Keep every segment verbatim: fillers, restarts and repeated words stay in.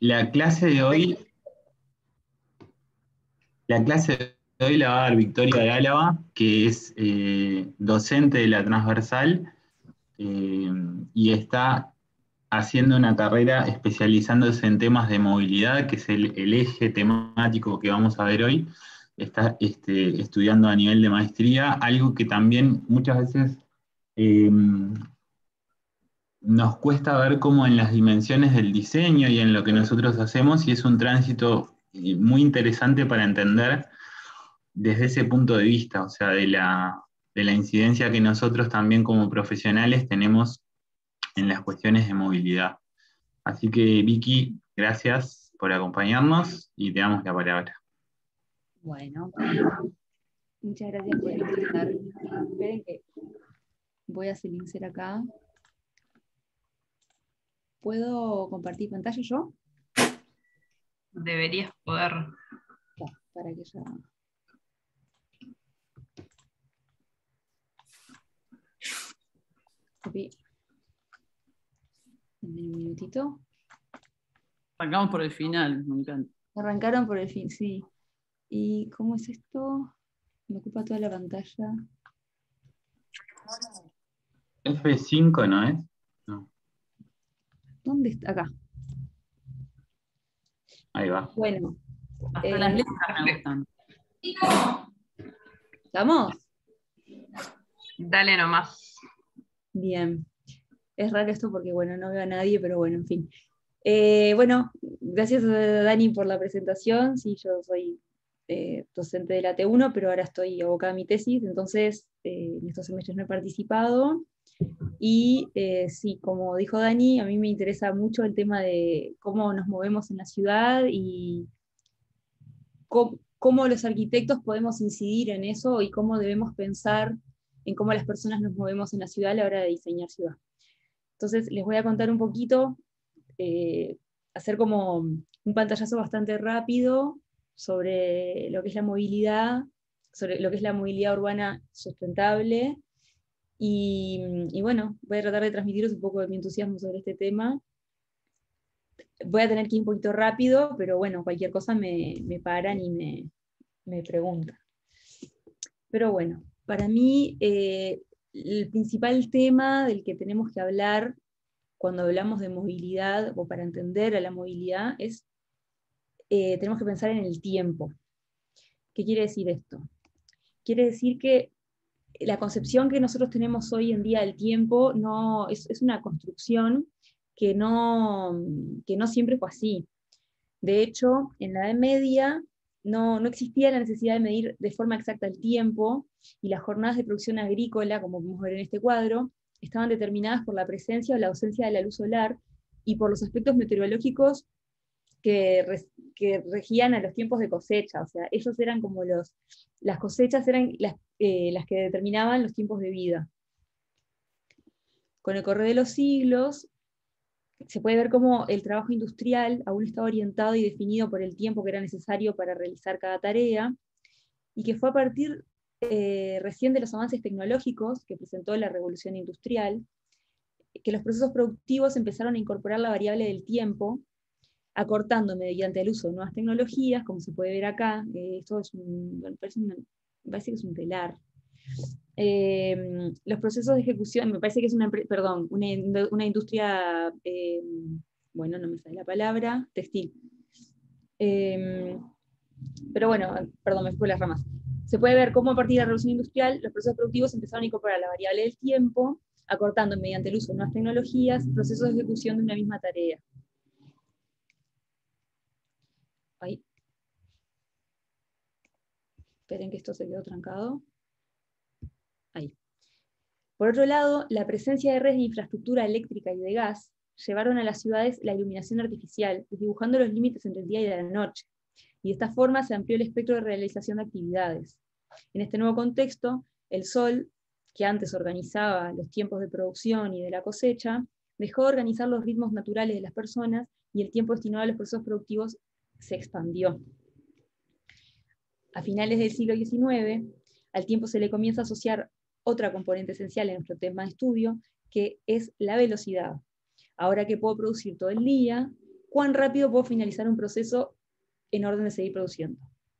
La clase de hoy, la clase de hoy la va a dar Victoria de Álava, que es eh, docente de la transversal eh, y está haciendo una carrera especializándose en temas de movilidad, que es el, el eje temático que vamos a ver hoy. Está este, estudiando a nivel de maestría, algo que también muchas veces eh, nos cuesta ver como en las dimensiones del diseño y en lo que nosotros hacemos, y es un tránsito eh, muy interesante para entender desde ese punto de vista, o sea, de la, de la incidencia que nosotros también como profesionales tenemos en las cuestiones de movilidad. Así que, Vicky, gracias por acompañarnos y te damos la palabra. Bueno, muchas gracias por invitar. Esperen que voy a silenciar acá. ¿Puedo compartir pantalla yo? Deberías poder. No, para que ya... Copy. Un minutito. Arrancamos por el final, me encanta. Arrancaron por el fin, sí. ¿Y cómo es esto? Me ocupa toda la pantalla. F cinco, ¿no es? No. ¿Dónde está? Acá. Ahí va. Bueno. Hasta eh, las letras me gustan. ¿Estamos? Dale nomás. Bien. Es raro esto porque, bueno, no veo a nadie, pero bueno, en fin. Eh, bueno, gracias a Dani por la presentación. Sí, yo soy eh, docente de la T uno, pero ahora estoy abocada a mi tesis, entonces eh, en estos semestres no he participado. Y eh, sí, como dijo Dani, a mí me interesa mucho el tema de cómo nos movemos en la ciudad y cómo, cómo los arquitectos podemos incidir en eso y cómo debemos pensar en cómo las personas nos movemos en la ciudad a la hora de diseñar ciudad. Entonces les voy a contar un poquito, eh, hacer como un pantallazo bastante rápido sobre lo que es la movilidad, sobre lo que es la movilidad urbana sustentable, y, y bueno, voy a tratar de transmitiros un poco de mi entusiasmo sobre este tema. Voy a tener que ir un poquito rápido, pero bueno, cualquier cosa me, me paran y me, me preguntan. Pero bueno, para mí eh, el principal tema del que tenemos que hablar cuando hablamos de movilidad, o para entender a la movilidad, es, eh, tenemos que pensar en el tiempo. ¿Qué quiere decir esto? Quiere decir que la concepción que nosotros tenemos hoy en día del tiempo no, es, es una construcción que no, que no siempre fue así. De hecho, en la Edad Media no, no existía la necesidad de medir de forma exacta el tiempo, y las jornadas de producción agrícola, como podemos ver en este cuadro, estaban determinadas por la presencia o la ausencia de la luz solar y por los aspectos meteorológicos que, que regían a los tiempos de cosecha. O sea, ellos eran como los, las cosechas eran las, eh, las que determinaban los tiempos de vida. Con el correr de los siglos, se puede ver cómo el trabajo industrial aún estaba orientado y definido por el tiempo que era necesario para realizar cada tarea, y que fue a partir eh, recién de los avances tecnológicos que presentó la revolución industrial, que los procesos productivos empezaron a incorporar la variable del tiempo, acortando mediante el uso de nuevas tecnologías, como se puede ver acá. Eh, esto es un, bueno, parece, una, parece que es un telar. Eh, los procesos de ejecución, me parece que es una, perdón, una, una industria, eh, bueno, no me sale la palabra, textil. Eh, pero bueno, perdón, me fui por las ramas. Se puede ver cómo a partir de la revolución industrial los procesos productivos empezaron a incorporar la variable del tiempo, acortando mediante el uso de nuevas tecnologías procesos de ejecución de una misma tarea. Ahí. Esperen que esto se quedó trancado. Ahí. Por otro lado, la presencia de redes de infraestructura eléctrica y de gas llevaron a las ciudades la iluminación artificial, desdibujando los límites entre el día y la noche, y de esta forma se amplió el espectro de realización de actividades. En este nuevo contexto, el sol, que antes organizaba los tiempos de producción y de la cosecha, dejó de organizar los ritmos naturales de las personas, y el tiempo destinado a los procesos productivos se expandió. A finales del siglo diecinueve, al tiempo se le comienza a asociar otra componente esencial en nuestro tema de estudio, que es la velocidad. Ahora que puedo producir todo el día, cuán rápido puedo finalizar un proceso en orden de seguir produciendo.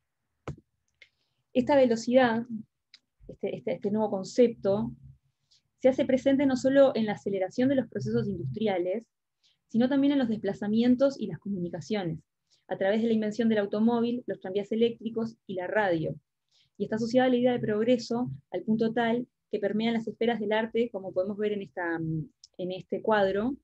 Esta velocidad, este, este, este nuevo concepto, se hace presente no solo en la aceleración de los procesos industriales, sino también en los desplazamientos y las comunicaciones, a través de la invención del automóvil, los tranvías eléctricos y la radio. Y está asociada a la idea de progreso al punto tal que permea las esferas del arte, como podemos ver en, esta, en este cuadro,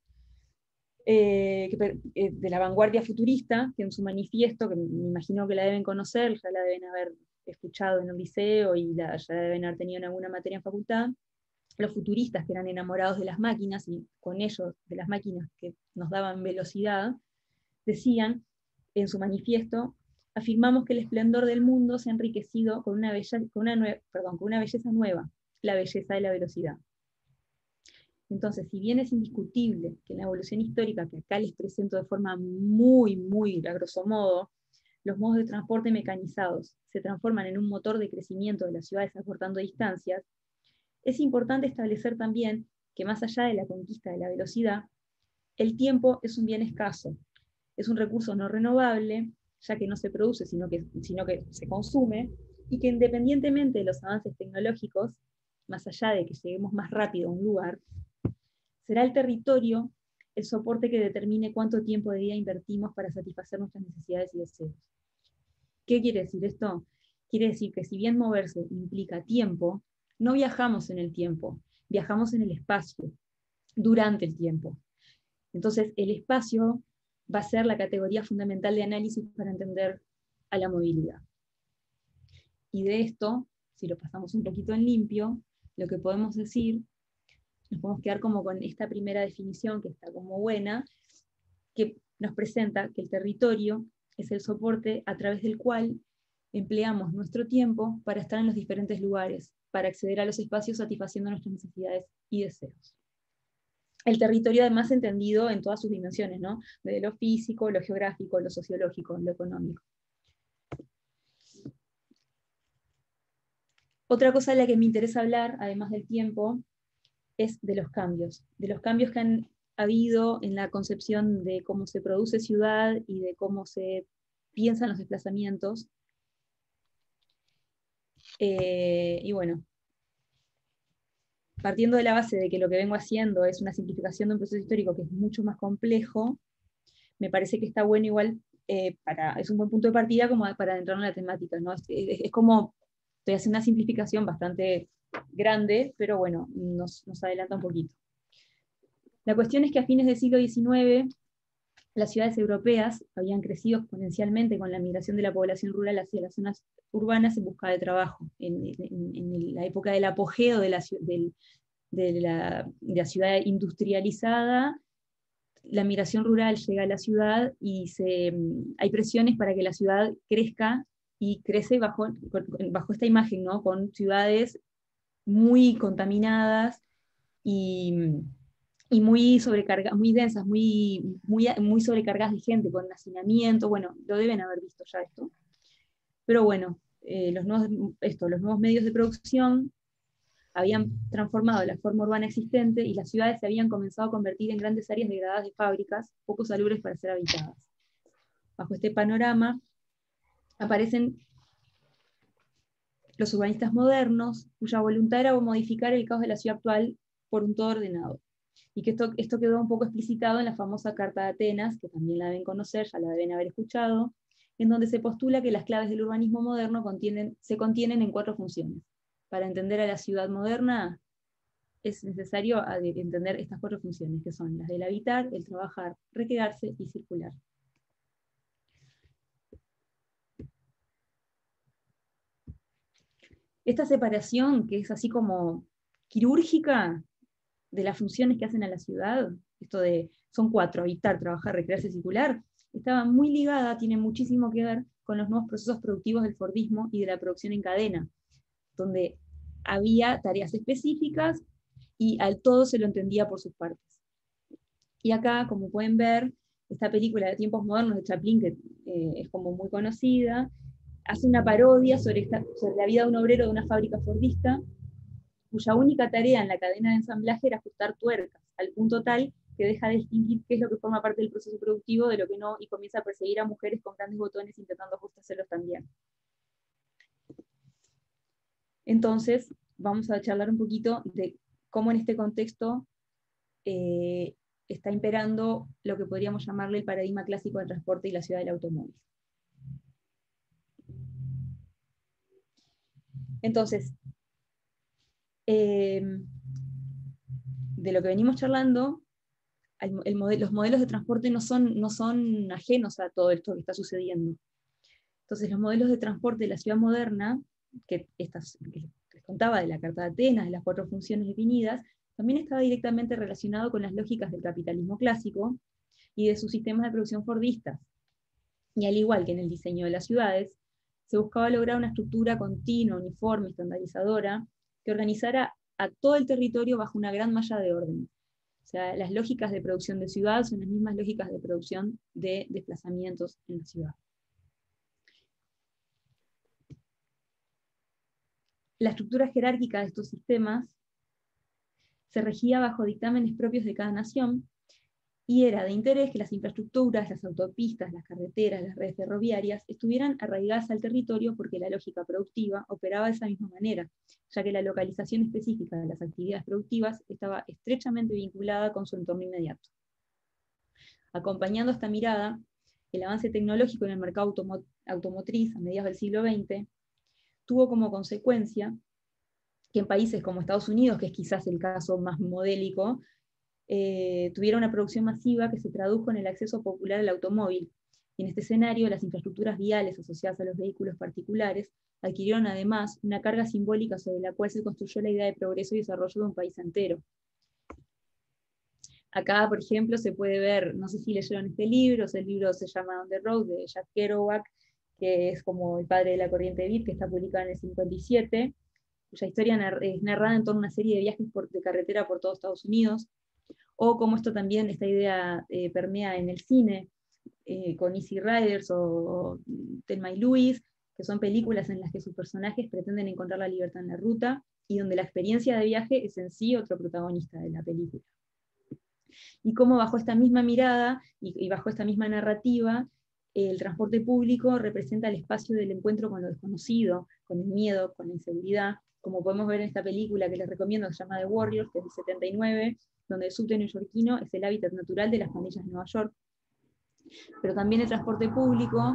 eh, que, eh, de la vanguardia futurista, que en su manifiesto, que me imagino que la deben conocer, ya la deben haber escuchado en un liceo y la, ya deben haber tenido en alguna materia en facultad, los futuristas que eran enamorados de las máquinas, y con ellos de las máquinas que nos daban velocidad, decían en su manifiesto: afirmamos que el esplendor del mundo se ha enriquecido con una, bella, con una, nue perdón, con una belleza nueva, la belleza de la velocidad. Entonces, si bien es indiscutible que en la evolución histórica, que acá les presento de forma muy, muy a grosso modo, los modos de transporte mecanizados se transforman en un motor de crecimiento de las ciudades acortando distancias, es importante establecer también que más allá de la conquista de la velocidad, el tiempo es un bien escaso, es un recurso no renovable, ya que no se produce, sino que, sino que se consume, y que independientemente de los avances tecnológicos, más allá de que lleguemos más rápido a un lugar, será el territorio el soporte que determine cuánto tiempo de vida invertimos para satisfacer nuestras necesidades y deseos. ¿Qué quiere decir esto? Quiere decir que si bien moverse implica tiempo, no viajamos en el tiempo, viajamos en el espacio, durante el tiempo. Entonces, el espacio va a ser la categoría fundamental de análisis para entender a la movilidad. Y de esto, si lo pasamos un poquito en limpio, lo que podemos decir, nos podemos quedar como con esta primera definición que está como buena, que nos presenta que el territorio es el soporte a través del cual empleamos nuestro tiempo para estar en los diferentes lugares, para acceder a los espacios satisfaciendo nuestras necesidades y deseos. El territorio además entendido en todas sus dimensiones, ¿no? Desde lo físico, lo geográfico, lo sociológico, lo económico. Otra cosa de la que me interesa hablar, además del tiempo, es de los cambios, de los cambios que han habido en la concepción de cómo se produce ciudad y de cómo se piensan los desplazamientos. Eh, y bueno, partiendo de la base de que lo que vengo haciendo es una simplificación de un proceso histórico que es mucho más complejo, me parece que está bueno igual, eh, para, es un buen punto de partida como para entrar en la temática, ¿no? Es, es, es como, estoy haciendo una simplificación bastante grande, pero bueno, nos, nos adelanta un poquito. La cuestión es que a fines del siglo diecinueve, las ciudades europeas habían crecido exponencialmente con la migración de la población rural hacia las zonas urbanas en busca de trabajo. En, en, en la época del apogeo de la, de, de, la, de la ciudad industrializada, la migración rural llega a la ciudad y se, hay presiones para que la ciudad crezca, y crece bajo, bajo esta imagen, ¿no? Con ciudades muy contaminadas y, y muy sobrecargadas, muy densas, muy, muy, muy sobrecargadas de gente, con hacinamiento. Bueno, lo deben haber visto ya esto. Pero bueno, eh, los, nuevos, esto, los nuevos medios de producción habían transformado la forma urbana existente y las ciudades se habían comenzado a convertir en grandes áreas degradadas de fábricas, poco salubres para ser habitadas. Bajo este panorama aparecen los urbanistas modernos, cuya voluntad era modificar el caos de la ciudad actual por un todo ordenado. Y que esto, esto quedó un poco explicitado en la famosa Carta de Atenas, que también la deben conocer, ya la deben haber escuchado, en donde se postula que las claves del urbanismo moderno contienen, se contienen en cuatro funciones. Para entender a la ciudad moderna es necesario entender estas cuatro funciones, que son las del habitar, el trabajar, recrearse y circular. Esta separación, que es así como quirúrgica de las funciones que hacen a la ciudad, esto de, son cuatro: habitar, trabajar, recrearse y circular, estaba muy ligada, tiene muchísimo que ver con los nuevos procesos productivos del Fordismo y de la producción en cadena, donde había tareas específicas y al todo se lo entendía por sus partes. Y acá, como pueden ver, esta película de Tiempos Modernos de Chaplin, que eh, es como muy conocida, hace una parodia sobre, esta, sobre la vida de un obrero de una fábrica fordista, cuya única tarea en la cadena de ensamblaje era ajustar tuercas, al punto tal que deja de distinguir qué es lo que forma parte del proceso productivo de lo que no, y comienza a perseguir a mujeres con grandes botones intentando ajustarlos también. Entonces, vamos a charlar un poquito de cómo en este contexto eh, está imperando lo que podríamos llamarle el paradigma clásico del transporte y la ciudad del automóvil. Entonces, eh, de lo que venimos charlando, el, el modelo, los modelos de transporte no son, no son ajenos a todo esto que está sucediendo. Entonces, los modelos de transporte de la ciudad moderna, que, estas, que les contaba de la Carta de Atenas, de las cuatro funciones definidas, también estaba directamente relacionado con las lógicas del capitalismo clásico y de sus sistemas de producción fordistas. Y al igual que en el diseño de las ciudades, se buscaba lograr una estructura continua, uniforme, estandarizadora, que organizara a todo el territorio bajo una gran malla de orden. O sea, las lógicas de producción de ciudad son las mismas lógicas de producción de desplazamientos en la ciudad. La estructura jerárquica de estos sistemas se regía bajo dictámenes propios de cada nación, y era de interés que las infraestructuras, las autopistas, las carreteras, las redes ferroviarias, estuvieran arraigadas al territorio porque la lógica productiva operaba de esa misma manera, ya que la localización específica de las actividades productivas estaba estrechamente vinculada con su entorno inmediato. Acompañando esta mirada, el avance tecnológico en el mercado automo- automotriz a mediados del siglo veinte tuvo como consecuencia que en países como Estados Unidos, que es quizás el caso más modélico, eh, tuviera una producción masiva que se tradujo en el acceso popular al automóvil. Y en este escenario, las infraestructuras viales asociadas a los vehículos particulares adquirieron además una carga simbólica sobre la cual se construyó la idea de progreso y desarrollo de un país entero. Acá, por ejemplo, se puede ver, no sé si leyeron este libro, el libro se llama On the Road, de Jack Kerouac, que es como el padre de la corriente beat, que está publicada en el cincuenta y siete, cuya historia es narrada en torno a una serie de viajes por, de carretera por todo Estados Unidos, o cómo esto también, esta idea eh, permea en el cine, eh, con Easy Riders o, o Thelma y Louise, que son películas en las que sus personajes pretenden encontrar la libertad en la ruta, y donde la experiencia de viaje es en sí otro protagonista de la película. Y cómo bajo esta misma mirada, y, y bajo esta misma narrativa, el transporte público representa el espacio del encuentro con lo desconocido, con el miedo, con la inseguridad, como podemos ver en esta película que les recomiendo, que se llama The Warriors, que es del setenta y nueve, donde el subte neoyorquino es el hábitat natural de las pandillas de Nueva York. Pero también el transporte público,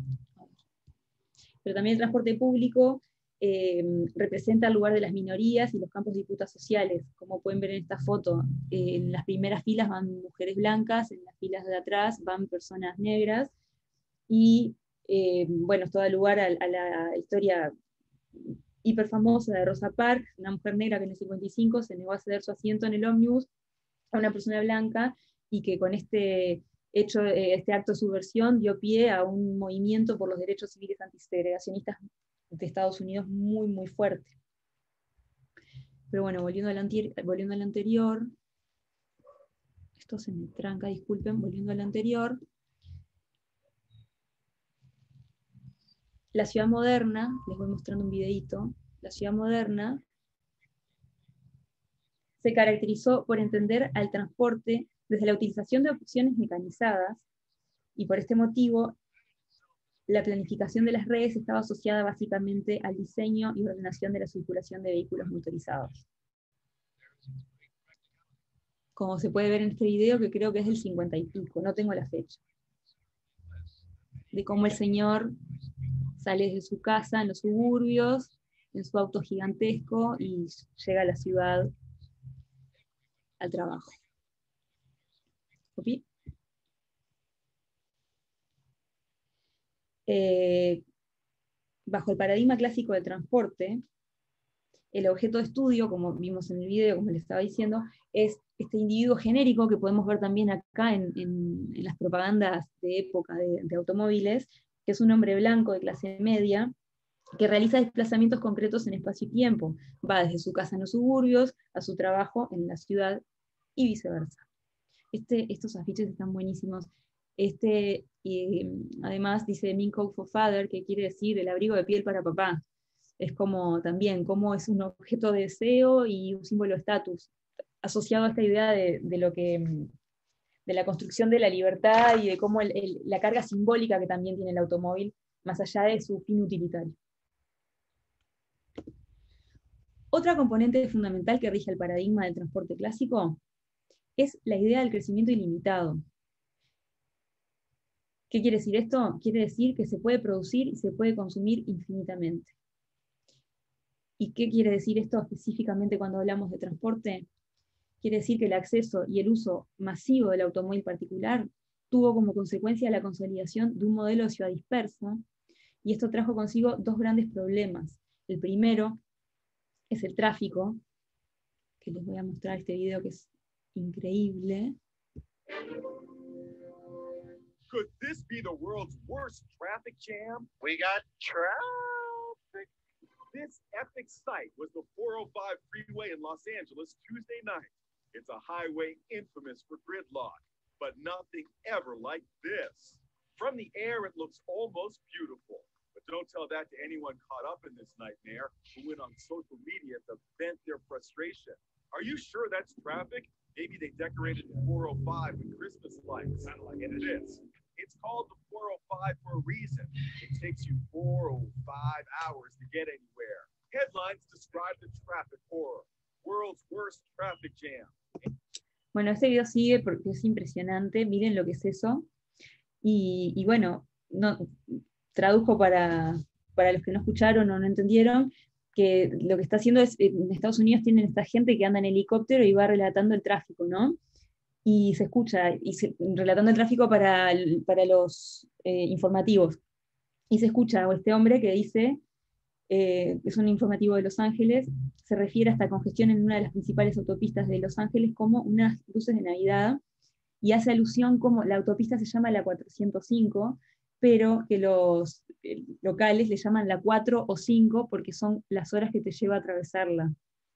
pero también el transporte público eh, representa el lugar de las minorías y los campos de disputas sociales. Como pueden ver en esta foto, eh, en las primeras filas van mujeres blancas, en las filas de atrás van personas negras, y eh, bueno, esto da lugar a, a la historia hiper famosa de Rosa Parks, una mujer negra que en el cincuenta y cinco se negó a ceder su asiento en el ómnibus a una persona blanca, y que con este hecho, este acto de subversión dio pie a un movimiento por los derechos civiles antisegregacionistas de Estados Unidos muy, muy fuerte. Pero bueno, volviendo al, anterior, volviendo al anterior, esto se me tranca, disculpen, volviendo al anterior, la ciudad moderna, les voy mostrando un videíto, la ciudad moderna se caracterizó por entender al transporte desde la utilización de opciones mecanizadas, y por este motivo la planificación de las redes estaba asociada básicamente al diseño y ordenación de la circulación de vehículos motorizados. Como se puede ver en este video, que creo que es del cincuenta y pico, no tengo la fecha, de cómo el señor sale de su casa en los suburbios, en su auto gigantesco, y llega a la ciudad al trabajo. ¿Copy? Eh, bajo el paradigma clásico del transporte, el objeto de estudio, como vimos en el video, como les estaba diciendo, es este individuo genérico que podemos ver también acá en, en, en las propagandas de época de, de automóviles, que es un hombre blanco de clase media, que realiza desplazamientos concretos en espacio y tiempo. Va desde su casa en los suburbios a su trabajo en la ciudad y viceversa. Este, estos afiches están buenísimos. Este, y, además dice Mink Coat for Father, que quiere decir el abrigo de piel para papá. Es como también, como es un objeto de deseo y un símbolo de estatus, asociado a esta idea de, de lo que de la construcción de la libertad y de cómo el, el, la carga simbólica que también tiene el automóvil, más allá de su fin utilitario. Otra componente fundamental que rige el paradigma del transporte clásico es la idea del crecimiento ilimitado. ¿Qué quiere decir esto? Quiere decir que se puede producir y se puede consumir infinitamente. ¿Y qué quiere decir esto específicamente cuando hablamos de transporte? Quiere decir que el acceso y el uso masivo del automóvil particular tuvo como consecuencia la consolidación de un modelo de ciudad dispersa, y esto trajo consigo dos grandes problemas. El primero es el tráfico, que les voy a mostrar este video que es increíble. Could this be the world's worst traffic jam? We got traffic. This epic sight was the four oh five freeway in Los Angeles Tuesday night. It's a highway infamous for gridlock, but nothing ever like this. From the air, it looks almost beautiful, but don't tell that to anyone caught up in this nightmare who went on social media to vent their frustration. Are you sure that's traffic? Maybe they decorated the four oh five with Christmas lights. Kind of like it is. It's called the four oh five for a reason. It takes you four oh five hours to get anywhere. Headlines describe the traffic horror. World's worst traffic jam. Bueno, este video sigue porque es impresionante. Miren lo que es eso. Y, y bueno, no, tradujo para, para los que no escucharon o no entendieron, que lo que está haciendo es, en Estados Unidos tienen esta gente que anda en helicóptero y va relatando el tráfico, ¿no? Y se escucha, y se, relatando el tráfico para, para los eh, informativos. Y se escucha a este hombre que dice, eh, es un informativo de Los Ángeles, se refiere a esta congestión en una de las principales autopistas de Los Ángeles como unas luces de Navidad, y hace alusión como la autopista se llama la cuatrocientos cinco, pero que los eh, locales le llaman la cuatro o cinco porque son las horas que te lleva a atravesarla.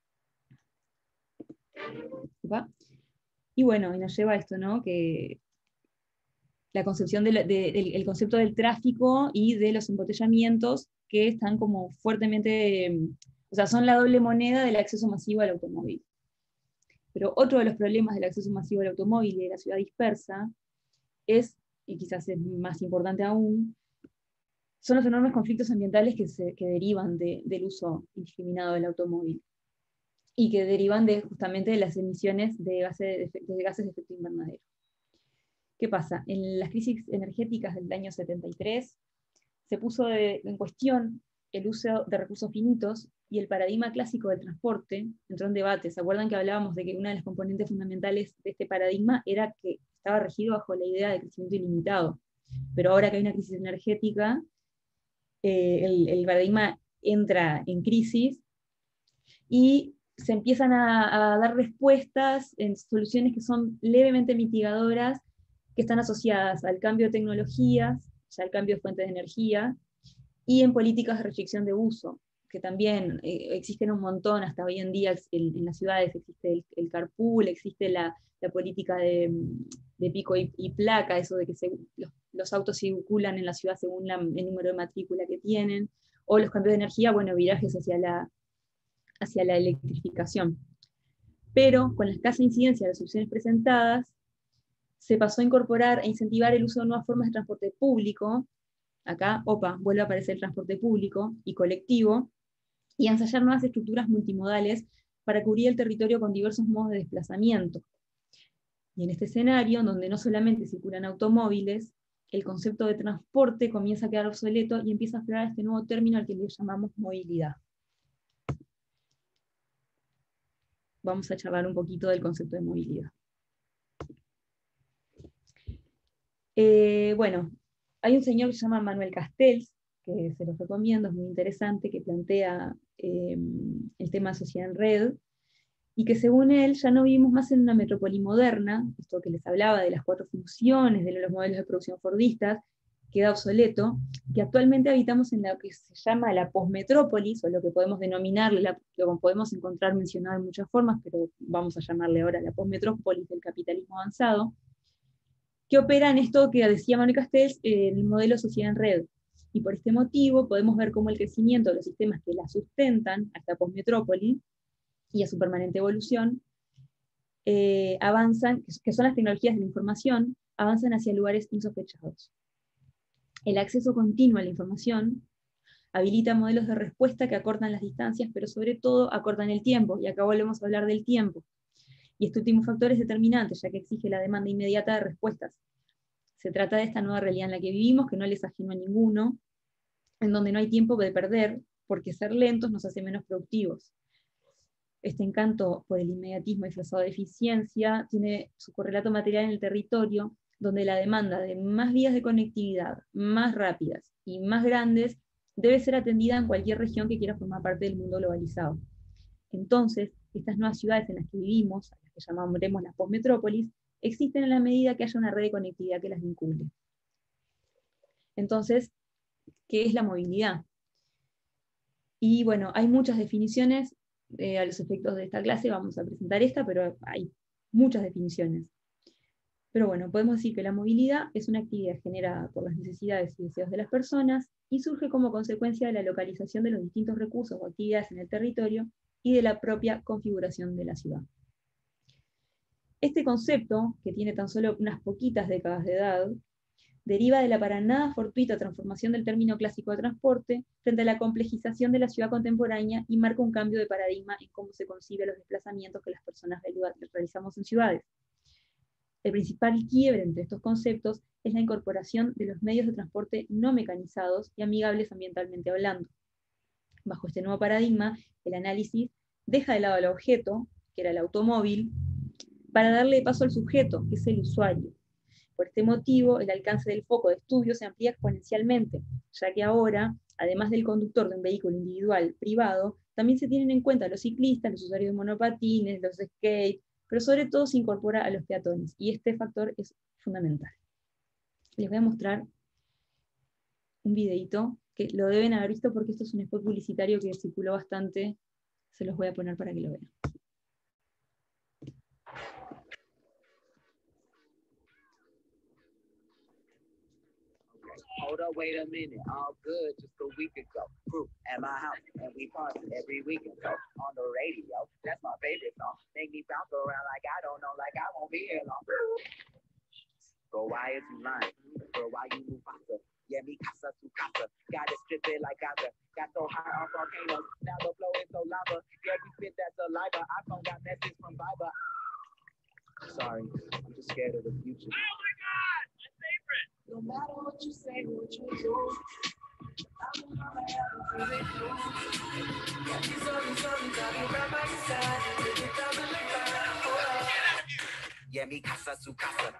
¿Va? Y bueno, y nos lleva a esto, ¿no? Que la concepción del de, de, el concepto del tráfico y de los embotellamientos que están como fuertemente, o sea, son la doble moneda del acceso masivo al automóvil. Pero otro de los problemas del acceso masivo al automóvil y de la ciudad dispersa es, y quizás es más importante aún, son los enormes conflictos ambientales que, se, que derivan de, del uso indiscriminado del automóvil, y que derivan de, justamente de las emisiones de gases de, de gases de efecto invernadero. ¿Qué pasa? En las crisis energéticas del año setenta y tres se puso de, en cuestión el uso de recursos finitos, y el paradigma clásico del transporte entró en debate. ¿Se acuerdan que hablábamos de que una de las componentes fundamentales de este paradigma era que estaba regido bajo la idea de crecimiento ilimitado? Pero ahora que hay una crisis energética, eh, el, el paradigma entra en crisis, y se empiezan a, a dar respuestas en soluciones que son levemente mitigadoras, que están asociadas al cambio de tecnologías, o sea, al cambio de fuentes de energía, y en políticas de restricción de uso, que también eh, existen un montón, hasta hoy en día en, en las ciudades existe el, el carpool, existe la, la política de, de pico y, y placa, eso de que se, los, los autos circulan en la ciudad según la, el número de matrícula que tienen, o los cambios de energía, bueno, virajes hacia la, hacia la electrificación. Pero con la escasa incidencia de las opciones presentadas, se pasó a incorporar e incentivar el uso de nuevas formas de transporte público. Acá, opa, vuelve a aparecer el transporte público y colectivo, y a ensayar nuevas estructuras multimodales para cubrir el territorio con diversos modos de desplazamiento. Y en este escenario, donde no solamente circulan automóviles, el concepto de transporte comienza a quedar obsoleto y empieza a explorar este nuevo término al que le llamamos movilidad. Vamos a charlar un poquito del concepto de movilidad. Eh, bueno, hay un señor que se llama Manuel Castells, que se los recomiendo, es muy interesante, que plantea eh, el tema de sociedad en red, y que según él ya no vivimos más en una metrópoli moderna, esto que les hablaba de las cuatro funciones, de los modelos de producción fordistas, queda obsoleto, que actualmente habitamos en lo que se llama la posmetrópolis, o lo que podemos denominarle, la, lo podemos encontrar mencionado en muchas formas, pero vamos a llamarle ahora la posmetrópolis del capitalismo avanzado, que opera en esto que decía Manuel Castells, eh, el modelo sociedad en red. Y por este motivo podemos ver cómo el crecimiento de los sistemas que la sustentan a esta posmetrópoli y a su permanente evolución eh, avanzan, que son las tecnologías de la información, avanzan hacia lugares insospechados. El acceso continuo a la información habilita modelos de respuesta que acortan las distancias, pero sobre todo acortan el tiempo, y acá volvemos a hablar del tiempo. Y este último factor es determinante, ya que exige la demanda inmediata de respuestas. Se trata de esta nueva realidad en la que vivimos, que no les ajeno a ninguno, en donde no hay tiempo de perder, porque ser lentos nos hace menos productivos. Este encanto por el inmediatismo disfrazado de eficiencia tiene su correlato material en el territorio, donde la demanda de más vías de conectividad, más rápidas y más grandes, debe ser atendida en cualquier región que quiera formar parte del mundo globalizado. Entonces, estas nuevas ciudades en las que vivimos, a las que llamaremos las postmetrópolis, existen en la medida que haya una red de conectividad que las vincule. Entonces, ¿qué es la movilidad? Y bueno, hay muchas definiciones eh, a los efectos de esta clase, vamos a presentar esta, pero hay muchas definiciones. Pero bueno, podemos decir que la movilidad es una actividad generada por las necesidades y deseos de las personas y surge como consecuencia de la localización de los distintos recursos o actividades en el territorio y de la propia configuración de la ciudad. Este concepto, que tiene tan solo unas poquitas décadas de edad, deriva de la para nada fortuita transformación del término clásico de transporte frente a la complejización de la ciudad contemporánea y marca un cambio de paradigma en cómo se concibe los desplazamientos que las personas realizamos en ciudades. El principal quiebre entre estos conceptos es la incorporación de los medios de transporte no mecanizados y amigables ambientalmente hablando. Bajo este nuevo paradigma, el análisis deja de lado al objeto, que era el automóvil, para darle paso al sujeto, que es el usuario. Por este motivo, el alcance del foco de estudio se amplía exponencialmente, ya que ahora, además del conductor de un vehículo individual privado, también se tienen en cuenta los ciclistas, los usuarios de monopatines, los skates, pero sobre todo se incorpora a los peatones, y este factor es fundamental. Les voy a mostrar un videito que lo deben haber visto porque esto es un spot publicitario que circuló bastante, se los voy a poner para que lo vean. Hold up, wait a minute, all good just a week ago. Proof at my house, and we party every weekend. So on the radio, that's my favorite song. Make me bounce around like I don't know, like I won't be here long. Bro, why is you lying? Bro, why you move faster? Yeah, me casa su casa. Got it stripped like Gaza. Got so high on volcanoes. Now the flow is so lava. Yeah, we spit that saliva. iPhone got messages from Viber. Sorry, I'm just scared of the future. Oh my God, my favorite. No matter what you say, what you do, I'm gonna have a good day. Yeah, mi casa, su casa.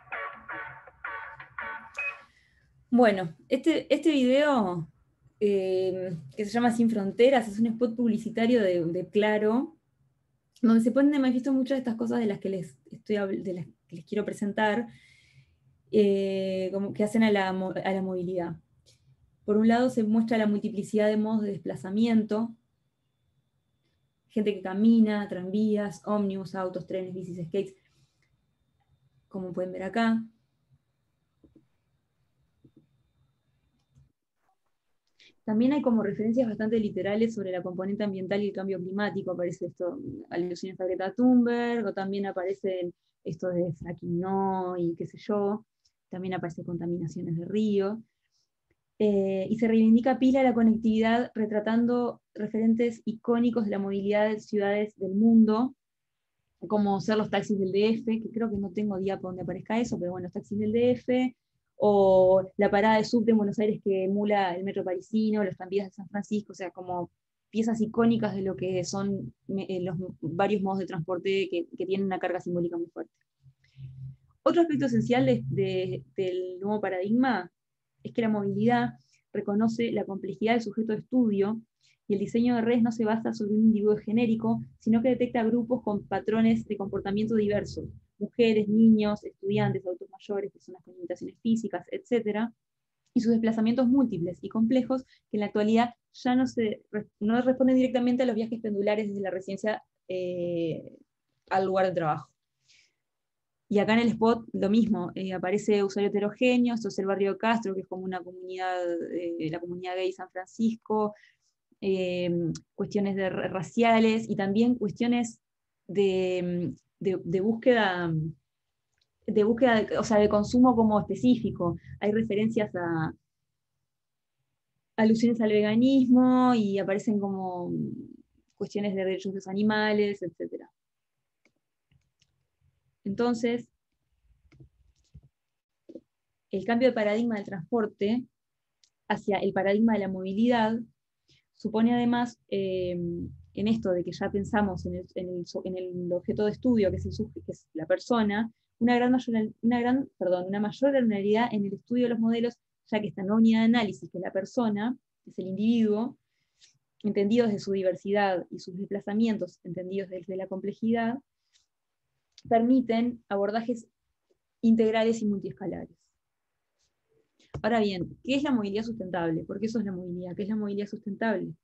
Bueno, este, este video, eh, que se llama Sin Fronteras, es un spot publicitario de, de Claro, donde se ponen de manifiesto muchas de estas cosas de las que les, estoy, de las que les quiero presentar, eh, como que hacen a la, a la movilidad. Por un lado se muestra la multiplicidad de modos de desplazamiento, gente que camina, tranvías, ómnibus, autos, trenes, bicis, skates, como pueden ver acá. También hay como referencias bastante literales sobre la componente ambiental y el cambio climático. Aparece esto, alusiones a Greta Thunberg, o también aparecen esto de fracking no, y qué sé yo. También aparece contaminaciones de río. Eh, y se reivindica pila la conectividad, retratando referentes icónicos de la movilidad de ciudades del mundo, como ser los taxis del D F, que creo que no tengo diapo donde aparezca eso, pero bueno, los taxis del D F, o la parada de subte en Buenos Aires que emula el metro parisino, los tranvías de San Francisco, o sea, como piezas icónicas de lo que son eh, los varios modos de transporte que, que tienen una carga simbólica muy fuerte. Otro aspecto esencial de, de, del nuevo paradigma es que la movilidad reconoce la complejidad del sujeto de estudio, y el diseño de redes no se basa sobre un individuo genérico, sino que detecta grupos con patrones de comportamiento diversos, mujeres, niños, estudiantes, adultos mayores, personas con limitaciones físicas, etcétera, y sus desplazamientos múltiples y complejos que en la actualidad ya no, se, no responden directamente a los viajes pendulares desde la residencia eh, al lugar de trabajo. Y acá en el spot lo mismo, eh, aparece usuario heterogéneo, esto es el barrio de Castro, que es como una comunidad, eh, la comunidad gay San Francisco, eh, cuestiones de raciales, y también cuestiones de, de, de búsqueda, de búsqueda, o sea, de consumo como específico. Hay referencias a alusiones al veganismo y aparecen como cuestiones de derechos de los animales, etcétera. Entonces, el cambio de paradigma del transporte hacia el paradigma de la movilidad supone además, eh, en esto de que ya pensamos en el, en el, en el objeto de estudio, que es, el, que es la persona, una, gran mayor, una, gran, perdón, una mayor granularidad en el estudio de los modelos, ya que esta nueva unidad de análisis, que es la persona, es el individuo, entendido desde su diversidad y sus desplazamientos, entendidos desde la complejidad, permiten abordajes integrales y multiescalares. Ahora bien, ¿qué es la movilidad sustentable? ¿Por qué eso es la movilidad? ¿Qué es la movilidad sustentable?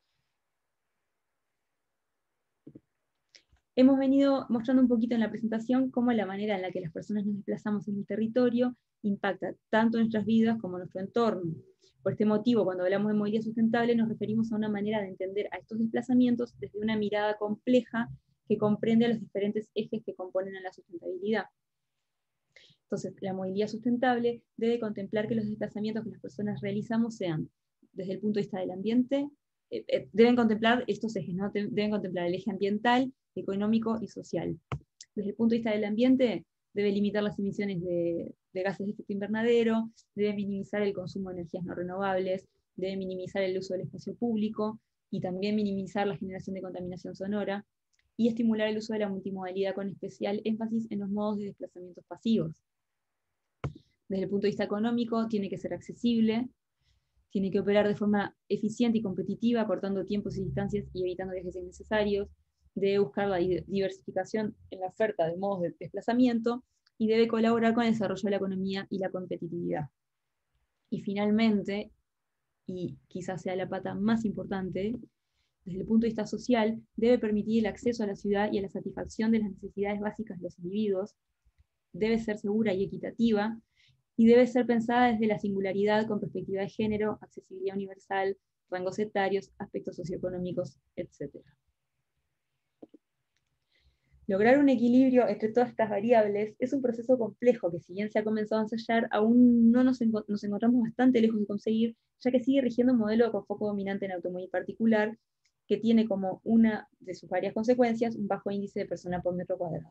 Hemos venido mostrando un poquito en la presentación cómo la manera en la que las personas nos desplazamos en el territorio impacta tanto nuestras vidas como nuestro entorno. Por este motivo, cuando hablamos de movilidad sustentable, nos referimos a una manera de entender a estos desplazamientos desde una mirada compleja que comprende a los diferentes ejes que componen a la sustentabilidad. Entonces, la movilidad sustentable debe contemplar que los desplazamientos que las personas realizamos sean, desde el punto de vista del ambiente, eh, eh, deben contemplar estos ejes, ¿no? Deben contemplar el eje ambiental, económico y social. Desde el punto de vista del ambiente, debe limitar las emisiones de, de gases de efecto invernadero, debe minimizar el consumo de energías no renovables, debe minimizar el uso del espacio público, y también minimizar la generación de contaminación sonora, y estimular el uso de la multimodalidad con especial énfasis en los modos de desplazamientos pasivos. Desde el punto de vista económico, tiene que ser accesible, tiene que operar de forma eficiente y competitiva, acortando tiempos y distancias y evitando viajes innecesarios, debe buscar la diversificación en la oferta de modos de desplazamiento, y debe colaborar con el desarrollo de la economía y la competitividad. Y finalmente, y quizás sea la pata más importante, desde el punto de vista social, debe permitir el acceso a la ciudad y a la satisfacción de las necesidades básicas de los individuos, debe ser segura y equitativa, y debe ser pensada desde la singularidad con perspectiva de género, accesibilidad universal, rangos etarios, aspectos socioeconómicos, etcétera. Lograr un equilibrio entre todas estas variables es un proceso complejo que, si bien se ha comenzado a ensayar, aún no nos, enco nos encontramos bastante lejos de conseguir, ya que sigue rigiendo un modelo con foco dominante en automóvil particular, que tiene como una de sus varias consecuencias un bajo índice de persona por metro cuadrado.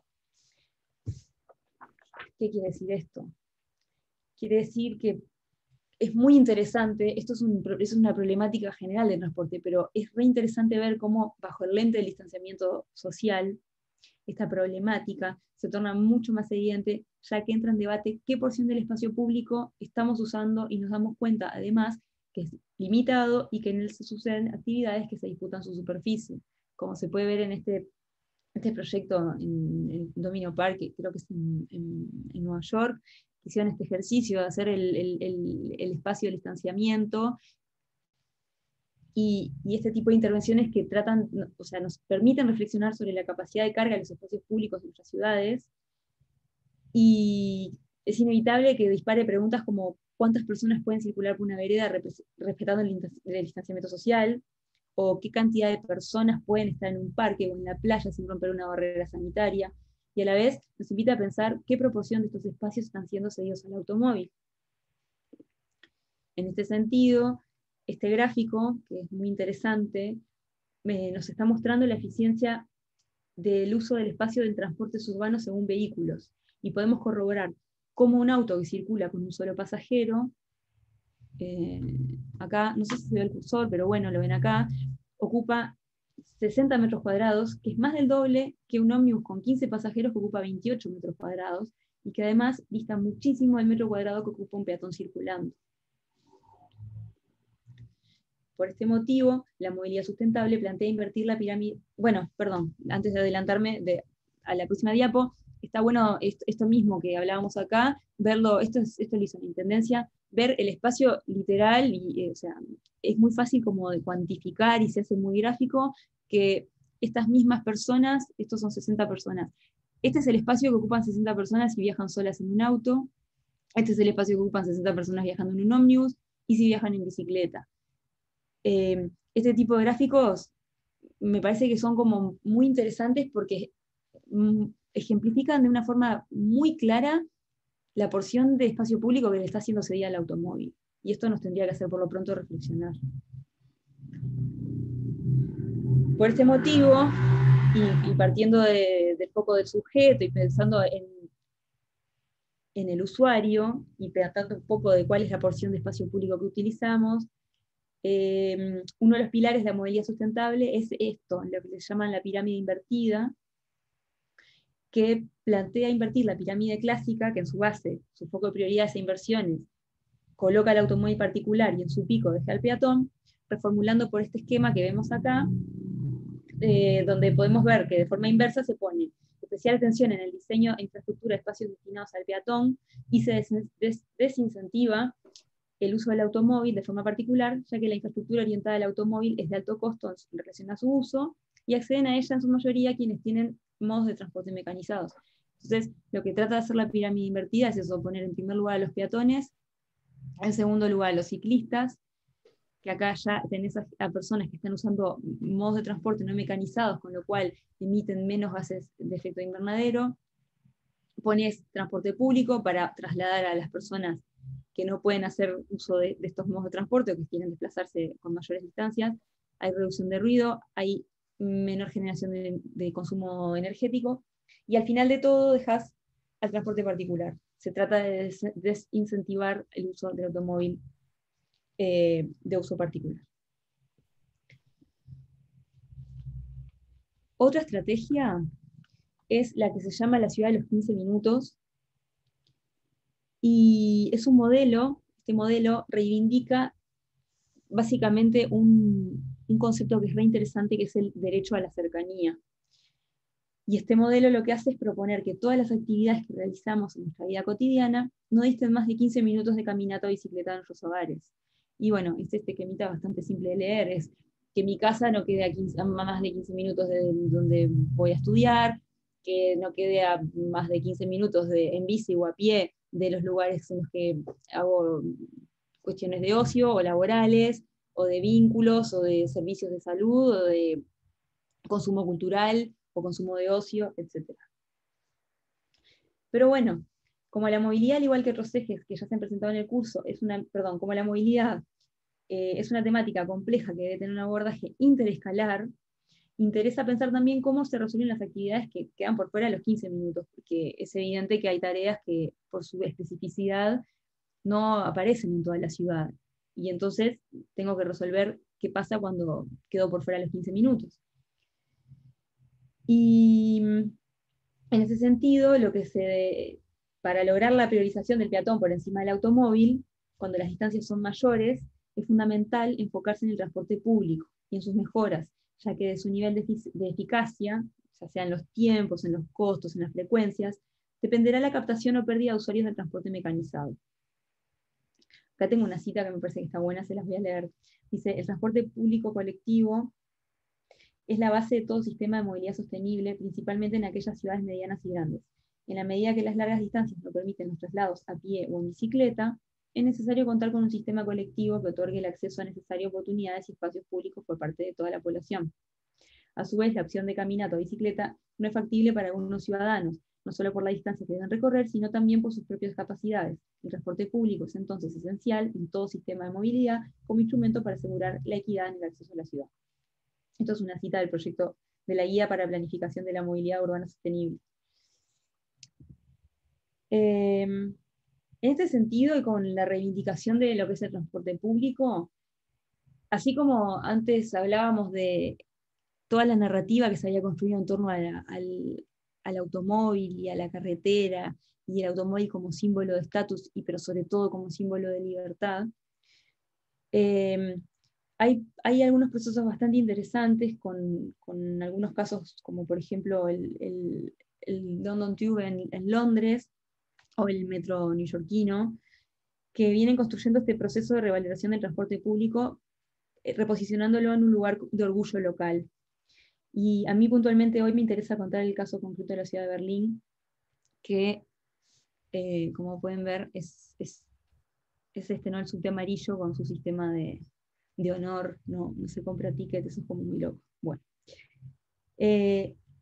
¿Qué quiere decir esto? Quiere decir que es muy interesante, esto es, un, es una problemática general del transporte, pero es re interesante ver cómo, bajo el lente del distanciamiento social, esta problemática se torna mucho más evidente, ya que entra en debate qué porción del espacio público estamos usando, y nos damos cuenta, además, que es limitado y que en él se suceden actividades que se disputan su superficie, como se puede ver en este, este proyecto en, en Domino Park, que creo que es en, en, en Nueva York, que hicieron este ejercicio de hacer el, el, el, el espacio del distanciamiento, Y, y este tipo de intervenciones que tratan, o sea, nos permiten reflexionar sobre la capacidad de carga de los espacios públicos de nuestras ciudades, y es inevitable que dispare preguntas como cuántas personas pueden circular por una vereda respetando el, el distanciamiento social, o qué cantidad de personas pueden estar en un parque o en la playa sin romper una barrera sanitaria, y a la vez nos invita a pensar qué proporción de estos espacios están siendo cedidos al automóvil. En este sentido, este gráfico, que es muy interesante, eh, nos está mostrando la eficiencia del uso del espacio del transporte urbano según vehículos, y podemos corroborar cómo un auto que circula con un solo pasajero, eh, acá, no sé si se ve el cursor, pero bueno, lo ven acá, ocupa sesenta metros cuadrados, que es más del doble que un ómnibus con quince pasajeros que ocupa veintiocho metros cuadrados, y que además dista muchísimo del metro cuadrado que ocupa un peatón circulando. Por este motivo, la movilidad sustentable plantea invertir la pirámide. Bueno, perdón, antes de adelantarme de, a la próxima diapo, está bueno esto, esto mismo que hablábamos acá, verlo, esto, es, esto lo hizo la Intendencia, ver el espacio literal, y, eh, o sea, es muy fácil como de cuantificar y se hace muy gráfico, que estas mismas personas, estos son sesenta personas, este es el espacio que ocupan sesenta personas si viajan solas en un auto, este es el espacio que ocupan sesenta personas viajando en un ómnibus, y si viajan en bicicleta. Eh, este tipo de gráficos me parece que son como muy interesantes porque mm, ejemplifican de una forma muy clara la porción de espacio público que le está haciendo cedida al automóvil. Y esto nos tendría que hacer por lo pronto reflexionar. Por este motivo, y, y partiendo de, del foco del sujeto y pensando en, en el usuario, y tratando un poco de cuál es la porción de espacio público que utilizamos, eh, uno de los pilares de la movilidad sustentable es esto, lo que se llama la pirámide invertida, que plantea invertir la pirámide clásica, que en su base, su foco de prioridades e inversiones, coloca el automóvil particular y en su pico deja al peatón, reformulando por este esquema que vemos acá, eh, donde podemos ver que de forma inversa se pone especial atención en el diseño e infraestructura de espacios destinados al peatón y se des des desincentiva el uso del automóvil de forma particular, ya que la infraestructura orientada al automóvil es de alto costo en relación a su uso, y acceden a ella en su mayoría quienes tienen modos de transporte mecanizados. Entonces, lo que trata de hacer la pirámide invertida es eso, poner en primer lugar a los peatones, en segundo lugar a los ciclistas, que acá ya tenés a, a personas que están usando modos de transporte no mecanizados, con lo cual emiten menos gases de efecto invernadero. Pones transporte público para trasladar a las personas que no pueden hacer uso de, de estos modos de transporte o que quieren desplazarse con mayores distancias. Hay reducción de ruido, hay menor generación de, de consumo energético, y al final de todo dejas al transporte particular. Se trata de des desincentivar el uso del automóvil eh, de uso particular. Otra estrategia es la que se llama la ciudad de los quince minutos, y es un modelo, este modelo reivindica básicamente un, un concepto que es re interesante, que es el derecho a la cercanía. Y este modelo lo que hace es proponer que todas las actividades que realizamos en nuestra vida cotidiana no disten más de quince minutos de caminata o bicicleta en nuestros hogares. Y bueno, es este esquemita bastante simple de leer, es que mi casa no quede a, quince, a más de quince minutos de donde voy a estudiar, que no quede a más de quince minutos de, en bici o a pie de los lugares en los que hago cuestiones de ocio o laborales, o de vínculos, o de servicios de salud, o de consumo cultural, o consumo de ocio, etcétera. Pero bueno, como la movilidad, al igual que otros ejes que ya se han presentado en el curso, es una, perdón, como la movilidad eh, es una temática compleja que debe tener un abordaje interescalar, interesa pensar también cómo se resuelven las actividades que quedan por fuera de los quince minutos, porque es evidente que hay tareas que por su especificidad no aparecen en toda la ciudad, y entonces tengo que resolver qué pasa cuando quedo por fuera de los quince minutos. Y en ese sentido, lo que se, para lograr la priorización del peatón por encima del automóvil, cuando las distancias son mayores, es fundamental enfocarse en el transporte público y en sus mejoras, ya que de su nivel de, de eficacia, ya sea en los tiempos, en los costos, en las frecuencias, dependerá la captación o pérdida de usuarios del transporte mecanizado. Acá tengo una cita que me parece que está buena, se las voy a leer. Dice: el transporte público colectivo es la base de todo sistema de movilidad sostenible, principalmente en aquellas ciudades medianas y grandes. En la medida que las largas distancias no permiten los traslados a pie o en bicicleta, es necesario contar con un sistema colectivo que otorgue el acceso a necesarias oportunidades y espacios públicos por parte de toda la población. A su vez, la opción de caminata o bicicleta no es factible para algunos ciudadanos, no solo por la distancia que deben recorrer, sino también por sus propias capacidades. El transporte público es entonces esencial en todo sistema de movilidad como instrumento para asegurar la equidad en el acceso a la ciudad. Esto es una cita del proyecto de la Guía para Planificación de la Movilidad Urbana Sostenible. Eh, en este sentido, y con la reivindicación de lo que es el transporte público, así como antes hablábamos de toda la narrativa que se había construido en torno a la, al, al automóvil y a la carretera, y el automóvil como símbolo de estatus, y pero sobre todo como símbolo de libertad, eh, Hay, hay algunos procesos bastante interesantes con, con algunos casos, como por ejemplo el, el, el London Tube en, en Londres, o el metro neoyorquino, que vienen construyendo este proceso de revaloración del transporte público, eh, reposicionándolo en un lugar de orgullo local. Y a mí puntualmente hoy me interesa contar el caso concreto de la ciudad de Berlín, que, eh, como pueden ver, es, es, es este, ¿no? El subte amarillo con su sistema de... de honor, no, no se compra ticket, eso es como muy loco. Bueno. Eh,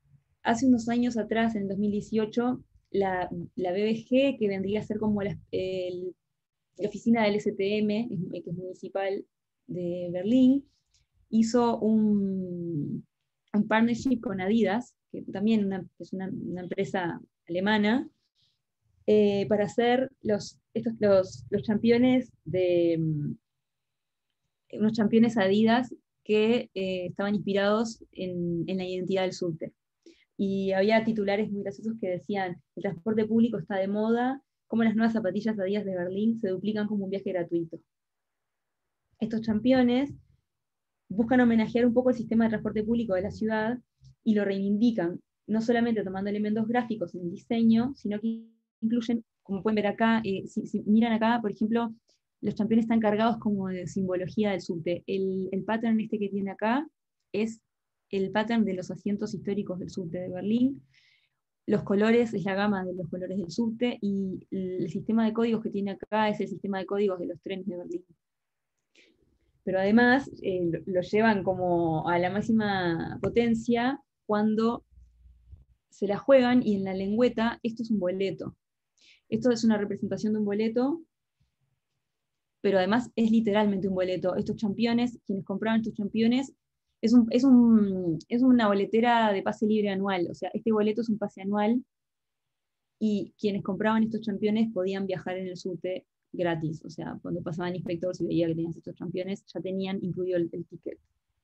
hace unos años atrás, en dos mil dieciocho, la, la B B G, que vendría a ser como la, el, la oficina del S T M, que es municipal de Berlín, hizo un, un partnership con Adidas, que también una, es una, una empresa alemana, eh, para hacer los, estos, los, los championes de unos championes Adidas que eh, estaban inspirados en, en la identidad del subte. Y había titulares muy graciosos que decían: el transporte público está de moda, como las nuevas zapatillas Adidas de Berlín se duplican como un viaje gratuito. Estos championes buscan homenajear un poco el sistema de transporte público de la ciudad y lo reivindican, no solamente tomando elementos gráficos en el diseño, sino que incluyen, como pueden ver acá, eh, si, si miran acá, por ejemplo, los championes están cargados como de simbología del subte. El, el pattern este que tiene acá es el pattern de los asientos históricos del subte de Berlín. Los colores es la gama de los colores del subte, y el sistema de códigos que tiene acá es el sistema de códigos de los trenes de Berlín. Pero además eh, lo, lo llevan como a la máxima potencia cuando se la juegan, y en la lengüeta esto es un boleto. Esto es una representación de un boleto, pero además es literalmente un boleto. Estos championes, quienes compraban estos championes, es, un, es, un, es una boletera de pase libre anual, o sea, este boleto es un pase anual, y quienes compraban estos championes podían viajar en el subte gratis, o sea, cuando pasaban inspectores y veía que tenían estos championes, ya tenían incluido el, el ticket.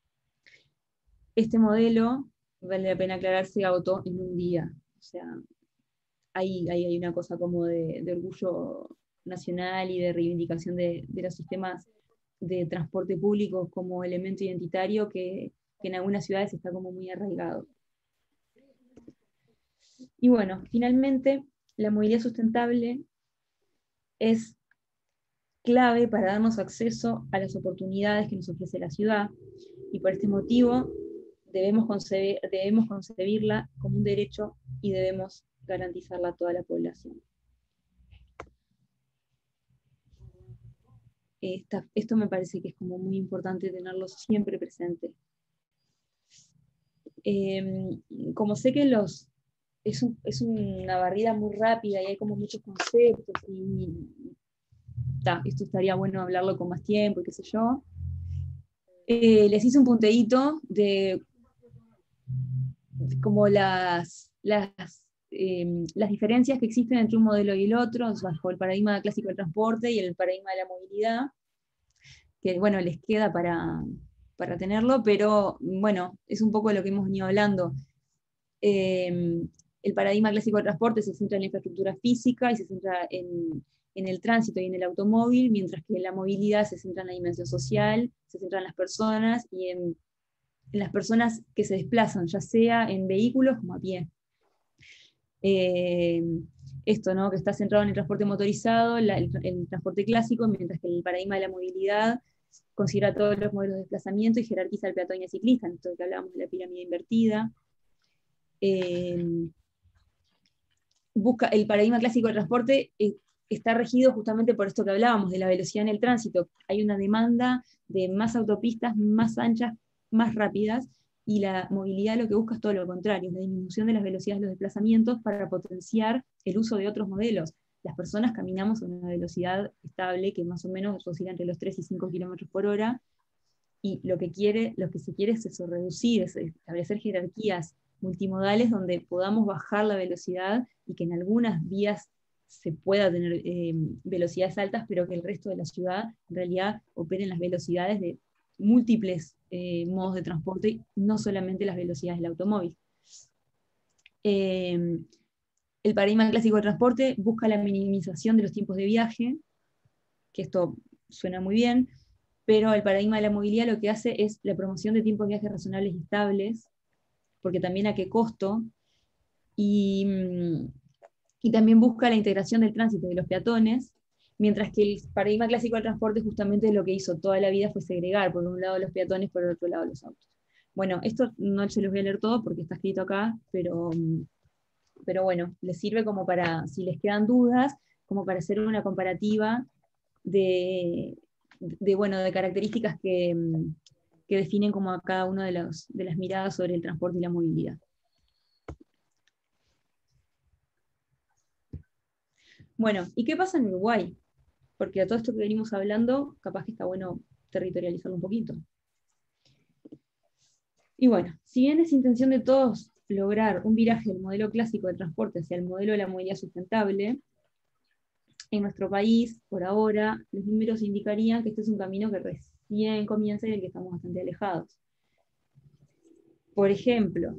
Este modelo, vale la pena aclarar, se agotó en un día, o sea, ahí, ahí hay una cosa como de, de orgullo nacional y de reivindicación de, de los sistemas de transporte público como elemento identitario que, que en algunas ciudades está como muy arraigado. Y bueno, finalmente, la movilidad sustentable es clave para darnos acceso a las oportunidades que nos ofrece la ciudad, y por este motivo debemos, concebir, debemos concebirla como un derecho y debemos garantizarla a toda la población. Esta, esto me parece que es como muy importante tenerlo siempre presente. Eh, como sé que los, es, un, es una barrida muy rápida y hay como muchos conceptos, y ta, esto estaría bueno hablarlo con más tiempo y qué sé yo, eh, les hice un punteíto de, de como las, las, eh, las diferencias que existen entre un modelo y el otro, bajo el paradigma clásico del transporte y el paradigma de la movilidad, que bueno, les queda para, para tenerlo, pero bueno, es un poco lo que hemos venido hablando. Eh, el paradigma clásico del transporte se centra en la infraestructura física y se centra en, en el tránsito y en el automóvil, mientras que la movilidad se centra en la dimensión social, se centra en las personas y en, en las personas que se desplazan, ya sea en vehículos como a pie. Eh, esto, ¿no? Que está centrado en el transporte motorizado, la, el, el transporte clásico, mientras que el paradigma de la movilidad considera todos los modelos de desplazamiento y jerarquiza al peatón y al ciclista, en esto que hablábamos de la pirámide invertida. Eh, busca, el paradigma clásico del transporte eh, está regido justamente por esto que hablábamos, de la velocidad en el tránsito. Hay una demanda de más autopistas, más anchas, más rápidas, y la movilidad lo que busca es todo lo contrario, la disminución de las velocidades de los desplazamientos para potenciar el uso de otros modelos. Las personas caminamos a una velocidad estable que más o menos oscila entre los tres y cinco kilómetros por hora, y lo que, quiere, lo que se quiere es eso, reducir, es establecer jerarquías multimodales donde podamos bajar la velocidad y que en algunas vías se pueda tener eh, velocidades altas, pero que el resto de la ciudad en realidad operen las velocidades de múltiples eh, modos de transporte, no solamente las velocidades del automóvil. Eh, el paradigma clásico de transporte busca la minimización de los tiempos de viaje, que esto suena muy bien, pero el paradigma de la movilidad lo que hace es la promoción de tiempos de viaje razonables y estables, porque también a qué costo, y, y también busca la integración del tránsito de los peatones, mientras que el paradigma clásico del transporte justamente lo que hizo toda la vida fue segregar, por un lado los peatones, por el otro lado los autos. Bueno, esto no se los voy a leer todo porque está escrito acá, pero, pero bueno, les sirve como para, si les quedan dudas, como para hacer una comparativa de, de, bueno, de características que, que definen como a cada una de, los, de las miradas sobre el transporte y la movilidad. Bueno, ¿y qué pasa en Uruguay? Porque a todo esto que venimos hablando, capaz que está bueno territorializarlo un poquito. Y bueno, si bien es intención de todos lograr un viraje del modelo clásico de transporte hacia el modelo de la movilidad sustentable, en nuestro país, por ahora, los números indicarían que este es un camino que recién comienza y del que estamos bastante alejados. Por ejemplo,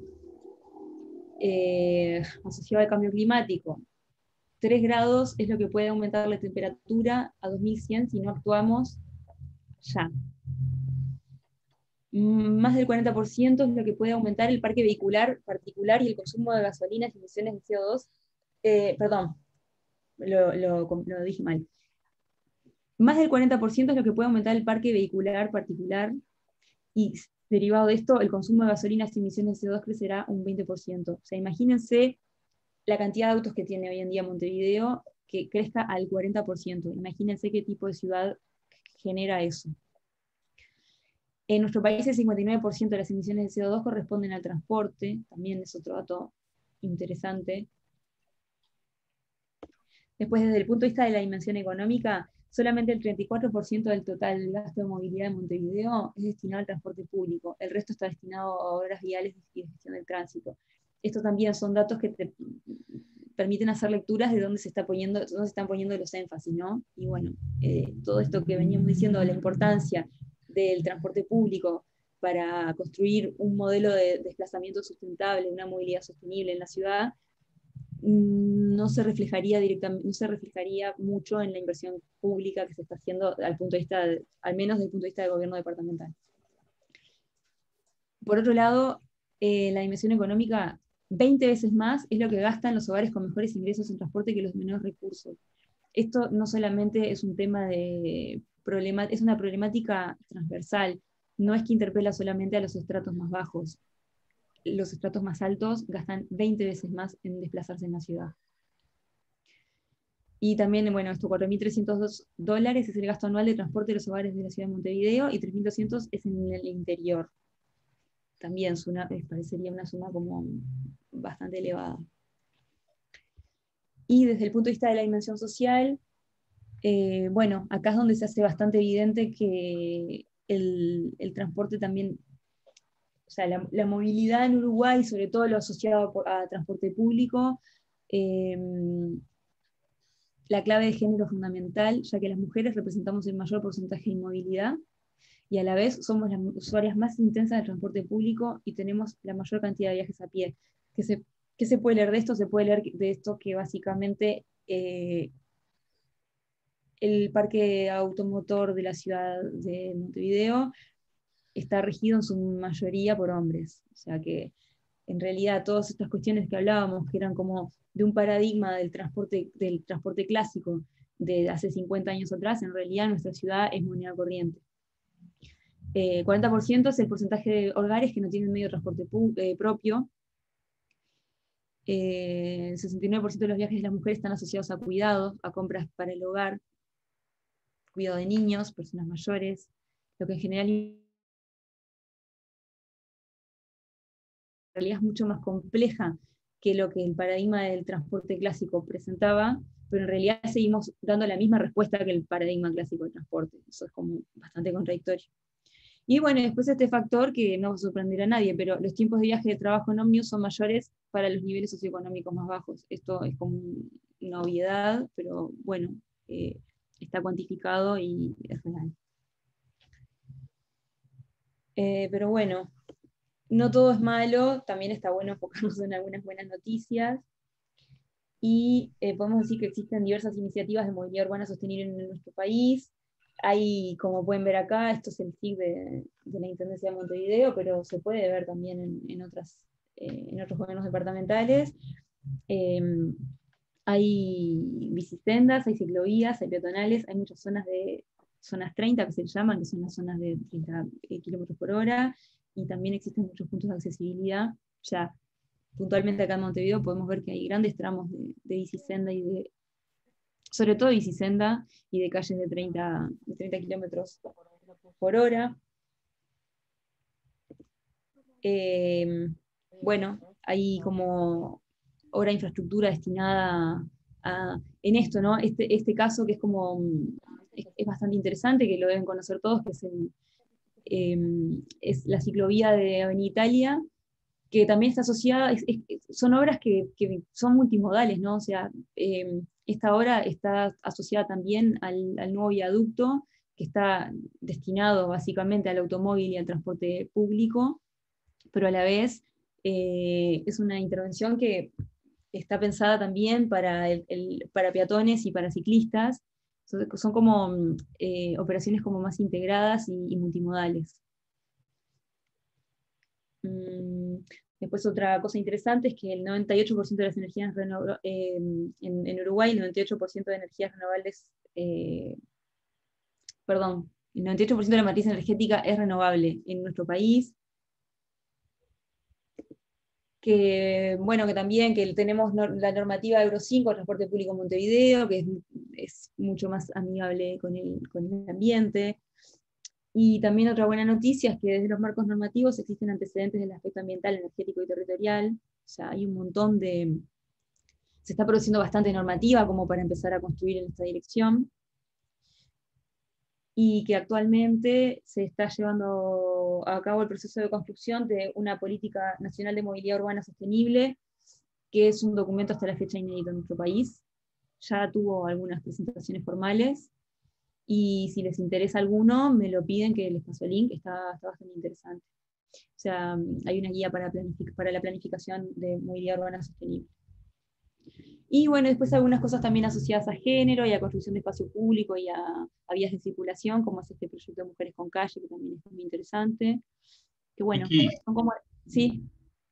eh, asociado al cambio climático, tres grados es lo que puede aumentar la temperatura a dos mil cien si no actuamos ya. Más del cuarenta por ciento es lo que puede aumentar el parque vehicular particular y el consumo de gasolinas y emisiones de C O dos. Eh, perdón, lo, lo, lo dije mal. Más del cuarenta por ciento es lo que puede aumentar el parque vehicular particular y derivado de esto, el consumo de gasolinas y emisiones de C O dos crecerá un veinte por ciento. O sea, imagínense la cantidad de autos que tiene hoy en día Montevideo que crezca al cuarenta por ciento. Imagínense qué tipo de ciudad genera eso. En nuestro país el cincuenta y nueve por ciento de las emisiones de C O dos corresponden al transporte, también es otro dato interesante. Después, desde el punto de vista de la dimensión económica, solamente el treinta y cuatro por ciento del total del gasto de movilidad de Montevideo es destinado al transporte público, el resto está destinado a obras viales y gestión del tránsito. Estos también son datos que te permiten hacer lecturas de dónde se, está poniendo, dónde se están poniendo los énfasis, ¿no? Y bueno, eh, todo esto que veníamos diciendo de la importancia del transporte público para construir un modelo de desplazamiento sustentable, una movilidad sostenible en la ciudad, no se reflejaría directamente, no se reflejaría mucho en la inversión pública que se está haciendo al punto de vista, de, al menos desde el punto de vista del gobierno departamental. Por otro lado, eh, la dimensión económica, veinte veces más es lo que gastan los hogares con mejores ingresos en transporte que los de menores recursos. Esto no solamente es un tema de problema, es una problemática transversal, no es que interpela solamente a los estratos más bajos. Los estratos más altos gastan veinte veces más en desplazarse en la ciudad. Y también, bueno, esto cuatro mil trescientos dos dólares es el gasto anual de transporte de los hogares de la ciudad de Montevideo y tres mil doscientos es en el interior. También una, parecería una suma como bastante elevada. Y desde el punto de vista de la dimensión social, eh, bueno, acá es donde se hace bastante evidente que el, el transporte también, o sea, la, la movilidad en Uruguay, sobre todo lo asociado a, a transporte público, eh, la clave de género es fundamental, ya que las mujeres representamos el mayor porcentaje de inmovilidad, y a la vez somos las usuarias más intensas del transporte público y tenemos la mayor cantidad de viajes a pie. ¿Qué se, qué se puede leer de esto? Se puede leer de esto que básicamente eh, el parque automotor de la ciudad de Montevideo está regido en su mayoría por hombres. O sea que en realidad todas estas cuestiones que hablábamos, que eran como de un paradigma del transporte, del transporte clásico de hace cincuenta años atrás, en realidad nuestra ciudad es moneda corriente. Eh, cuarenta por ciento es el porcentaje de hogares que no tienen medio de transporte eh, propio. Eh, el sesenta y nueve por ciento de los viajes de las mujeres están asociados a cuidados, a compras para el hogar, cuidado de niños, personas mayores, lo que en general en realidad es mucho más compleja que lo que el paradigma del transporte clásico presentaba, pero en realidad seguimos dando la misma respuesta que el paradigma clásico del transporte. Eso es como bastante contradictorio. Y bueno, después este factor que no sorprenderá a nadie, pero los tiempos de viaje de trabajo en ómnibus son mayores para los niveles socioeconómicos más bajos. Esto es como una obviedad, pero bueno, eh, está cuantificado y es real. Eh, pero bueno, no todo es malo, también está bueno enfocarnos en algunas buenas noticias. Y eh, podemos decir que existen diversas iniciativas de movilidad urbana sostenible en nuestro país. Hay, como pueden ver acá, esto es el S I G de, de la Intendencia de Montevideo, pero se puede ver también en, en, otras, eh, en otros gobiernos departamentales. Eh, hay bicisendas, hay ciclovías, hay peatonales, hay muchas zonas de zonas treinta que se llaman, que son las zonas de treinta kilómetros por hora, y también existen muchos puntos de accesibilidad. Ya puntualmente acá en Montevideo podemos ver que hay grandes tramos de, de bicisenda y de, sobre todo de bicisenda y de calles de treinta, de treinta kilómetros por hora. Eh, bueno, hay como obra de infraestructura destinada a, en esto, ¿no? Este, este caso que es como, es, es bastante interesante, que lo deben conocer todos, que es, el, eh, es la ciclovía de Avenida Italia, que también está asociada, es, es, son obras que, que, son multimodales, ¿no? O sea, eh, esta obra está asociada también al, al nuevo viaducto, que está destinado básicamente al automóvil y al transporte público, pero a la vez eh, es una intervención que está pensada también para, el, el, para peatones y para ciclistas. Son, son como eh, operaciones como más integradas y, y multimodales. Mm, después otra cosa interesante es que el noventa y ocho por ciento de las energías renovables, eh, en, en Uruguay, el noventa y ocho por ciento de energías renovables, eh, perdón, el noventa y ocho por ciento de la matriz energética es renovable en nuestro país. Que, bueno, que también que tenemos no, la normativa Euro cinco, transporte público en Montevideo, que es, es mucho más amigable con el, con el ambiente. Y también otra buena noticia es que desde los marcos normativos existen antecedentes del aspecto ambiental, energético y territorial. O sea, hay un montón de... Se está produciendo bastante normativa como para empezar a construir en esta dirección. Y que actualmente se está llevando a cabo el proceso de construcción de una política nacional de movilidad urbana sostenible, que es un documento hasta la fecha inédito en nuestro país. Ya tuvo algunas presentaciones formales, y si les interesa alguno, me lo piden que les paso el link, está, está bastante interesante. O sea, hay una guía para, para la planificación de movilidad urbana sostenible. Y bueno, después algunas cosas también asociadas a género y a construcción de espacio público y a, a vías de circulación, como es este proyecto de Mujeres con Calle, que también es muy interesante. Que bueno, Vicky, son como... Sí.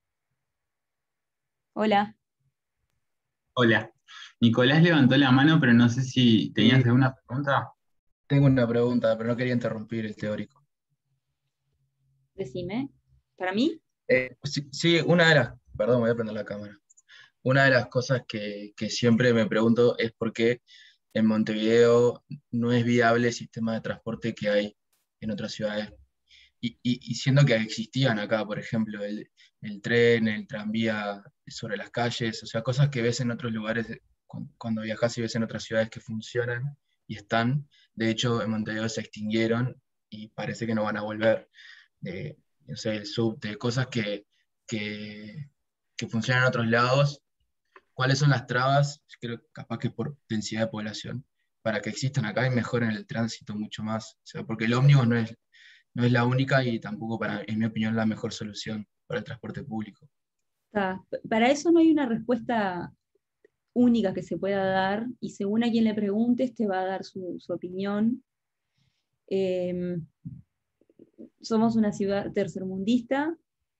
Hola. hola. Nicolás levantó la mano, pero no sé si tenías Sí, alguna pregunta. tengo una pregunta, pero no quería interrumpir el teórico. Decime. ¿Para mí? Eh, sí, sí, una de las, perdón, voy a prender la cámara. Una de las cosas que, que siempre me pregunto es por qué en Montevideo no es viable el sistema de transporte que hay en otras ciudades. Y, y, y siendo que existían acá, por ejemplo, el, el tren, el tranvía sobre las calles, o sea, cosas que ves en otros lugares eh, cu- cuando viajas y ves en otras ciudades que funcionan y están. De hecho, en Montevideo se extinguieron y parece que no van a volver. De, no sé, el subte, cosas que, que, que funcionan en otros lados. ¿Cuáles son las trabas? Creo que capaz que por densidad de población, para que existan acá y mejoren el tránsito mucho más. O sea, porque el ómnibus no es no es la única y tampoco, para, en mi opinión, la mejor solución para el transporte público. Está. Para eso no hay una respuesta única que se pueda dar, y según a quien le preguntes te va a dar su, su opinión. Eh, somos una ciudad tercermundista.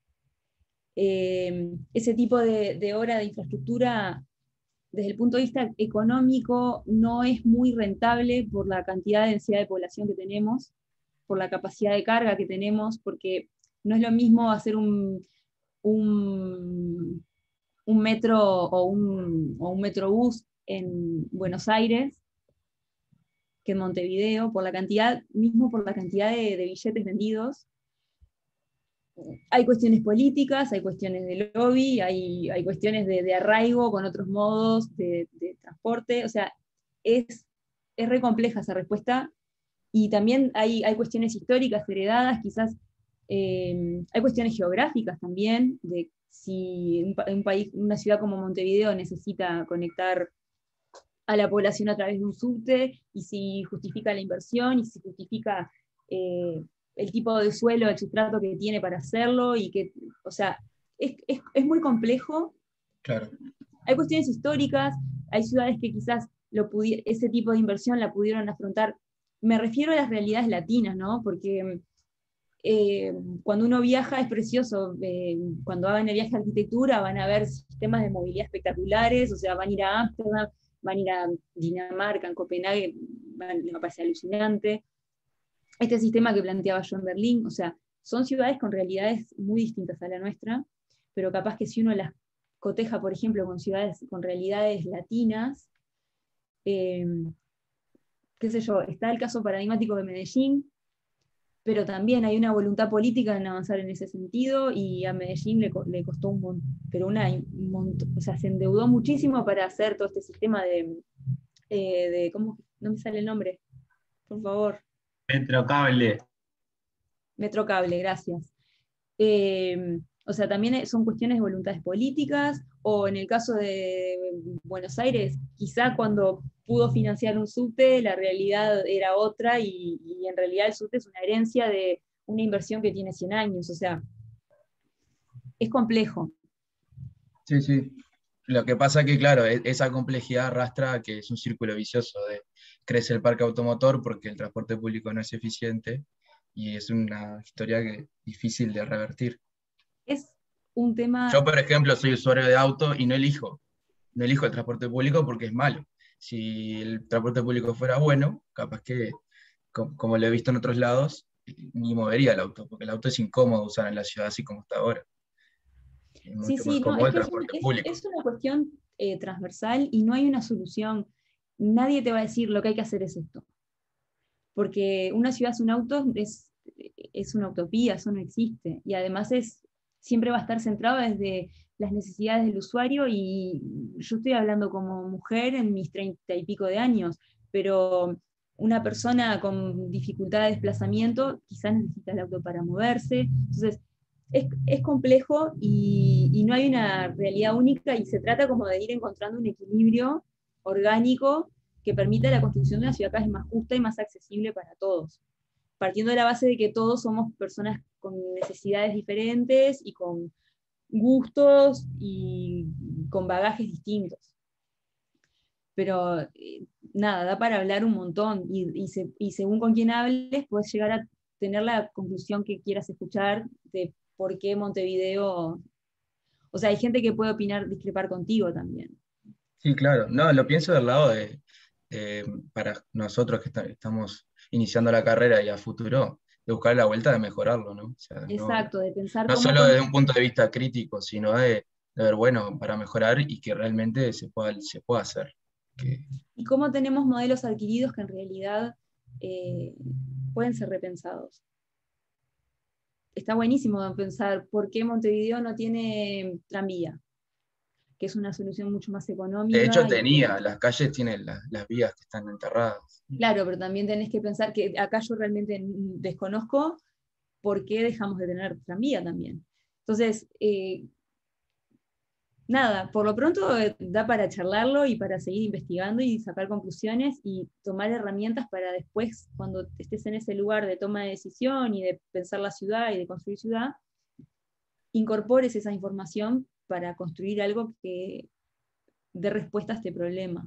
Eh, ese tipo de, de obra de infraestructura, desde el punto de vista económico, no es muy rentable por la cantidad de densidad de población que tenemos, por la capacidad de carga que tenemos, porque no es lo mismo hacer un, un, un metro o un, o un metrobús en Buenos Aires que en Montevideo, por la cantidad, mismo por la cantidad de, de billetes vendidos. Hay cuestiones políticas, hay cuestiones de lobby, hay, hay cuestiones de, de arraigo con otros modos de, de transporte, o sea, es, es re compleja esa respuesta, y también hay, hay cuestiones históricas heredadas, quizás eh, hay cuestiones geográficas también, de si un, un país, una ciudad como Montevideo necesita conectar a la población a través de un subte, y si justifica la inversión, y si justifica eh, el tipo de suelo, el sustrato que tiene para hacerlo, y que, o sea, es, es, es muy complejo. Claro. Hay cuestiones históricas, hay ciudades que quizás lo ese tipo de inversión la pudieron afrontar. Me refiero a las realidades latinas, ¿no? Porque eh, cuando uno viaja es precioso, eh, cuando hagan el viaje a arquitectura van a ver sistemas de movilidad espectaculares, o sea, van a ir a Ámsterdam, van a ir a Dinamarca, en Copenhague, van, les va a parecer alucinante. Este sistema que planteaba yo en Berlín, o sea, son ciudades con realidades muy distintas a la nuestra, pero capaz que si uno las coteja, por ejemplo, con ciudades con realidades latinas, eh, qué sé yo, está el caso paradigmático de Medellín, pero también hay una voluntad política en avanzar en ese sentido, y a Medellín le, le costó un montón, pero una, un montón, o sea, se endeudó muchísimo para hacer todo este sistema de, eh, de ¿cómo? No me sale el nombre, por favor. Metrocable. Metrocable, gracias. Eh, o sea, también son cuestiones de voluntades políticas, o en el caso de Buenos Aires, quizá cuando pudo financiar un subte, la realidad era otra, y, y en realidad el subte es una herencia de una inversión que tiene cien años, o sea, es complejo. Sí, sí. Lo que pasa que, claro, e- esa complejidad arrastra a que es un círculo vicioso de crece el parque automotor porque el transporte público no es eficiente, y es una historia que, difícil de revertir. Es un tema... Yo, por ejemplo, soy usuario de auto y no elijo, no elijo el transporte público porque es malo. Si el transporte público fuera bueno, capaz que, co- como lo he visto en otros lados, ni movería el auto, porque el auto es incómodo usar en la ciudad así como está ahora. Es Sí, mucho más sí, no, cómodo es el que es, un- transporte es- público. es una cuestión eh, transversal, y no hay una solución. Nadie te va a decir lo que hay que hacer es esto. Porque una ciudad sin autos es, es una utopía, eso no existe. Y además es, siempre va a estar centrado desde las necesidades del usuario, y yo estoy hablando como mujer en mis treinta y pico de años, pero una persona con dificultad de desplazamiento quizás necesita el auto para moverse. Entonces, es, es complejo, y, y no hay una realidad única, y se trata como de ir encontrando un equilibrio orgánico que permita la construcción de una ciudad cada vez más justa y más accesible para todos, partiendo de la base de que todos somos personas con necesidades diferentes y con gustos y con bagajes distintos. Pero eh, nada, da para hablar un montón, y, y, se, y según con quién hables, puedes llegar a tener la conclusión que quieras escuchar de por qué Montevideo... O sea, hay gente que puede opinar, discrepar contigo también. Sí, claro. No, lo pienso del lado de, de, para nosotros que está- estamos iniciando la carrera y a futuro, de buscar la vuelta de mejorarlo, ¿no? O sea, no, Exacto, de pensar no cómo... solo con- desde un punto de vista crítico, sino de, de ver, bueno, para mejorar y que realmente se pueda, se pueda hacer. Que, y cómo tenemos modelos adquiridos que en realidad eh, pueden ser repensados. Está buenísimo pensar por qué Montevideo no tiene tranvía, que es una solución mucho más de hecho, económica. Y, tenía, las calles tienen la- las vías que están enterradas. claro, pero también tenés que pensar que acá yo realmente desconozco por qué dejamos de tener tranvía también. Entonces, eh, nada, por lo pronto eh, da para charlarlo y para seguir investigando y sacar conclusiones y tomar herramientas para después, cuando estés en ese lugar de toma de decisión y de pensar la ciudad y de construir ciudad, incorpores esa información para construir algo que dé respuesta a este problema,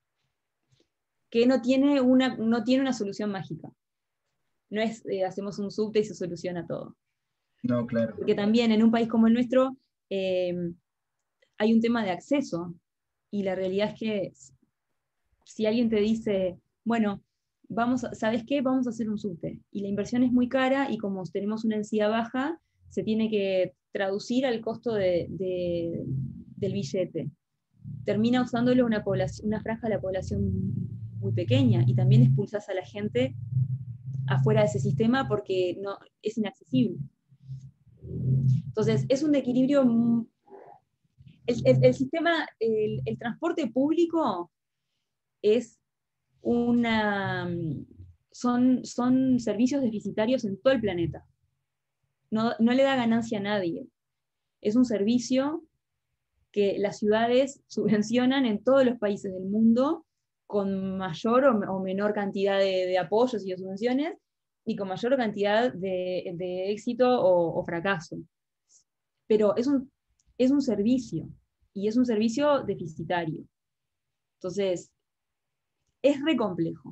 que no tiene una, no tiene una solución mágica. No es eh, hacemos un subte y se soluciona todo. No, claro. Porque también en un país como el nuestro eh, hay un tema de acceso, y la realidad es que si alguien te dice, bueno, vamos a, ¿sabes qué? Vamos a hacer un subte, y la inversión es muy cara, y como tenemos una densidad baja, se tiene que traducir al costo de, de, del billete. Termina usándolo una, población, una franja de la población muy pequeña, y también expulsas a la gente afuera de ese sistema porque no, es inaccesible. Entonces, es un equilibrio. El, el, el sistema, el, el transporte público es una, son, son servicios deficitarios en todo el planeta. No, no le da ganancia a nadie. Es un servicio que las ciudades subvencionan en todos los países del mundo con mayor o, o menor cantidad de, de apoyos y de subvenciones, y con mayor cantidad de, de éxito o, o fracaso. Pero es un, es un servicio, y es un servicio deficitario. Entonces, es re complejo.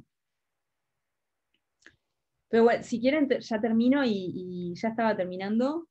Pero bueno, si quieren, ya termino, y, y ya estaba terminando.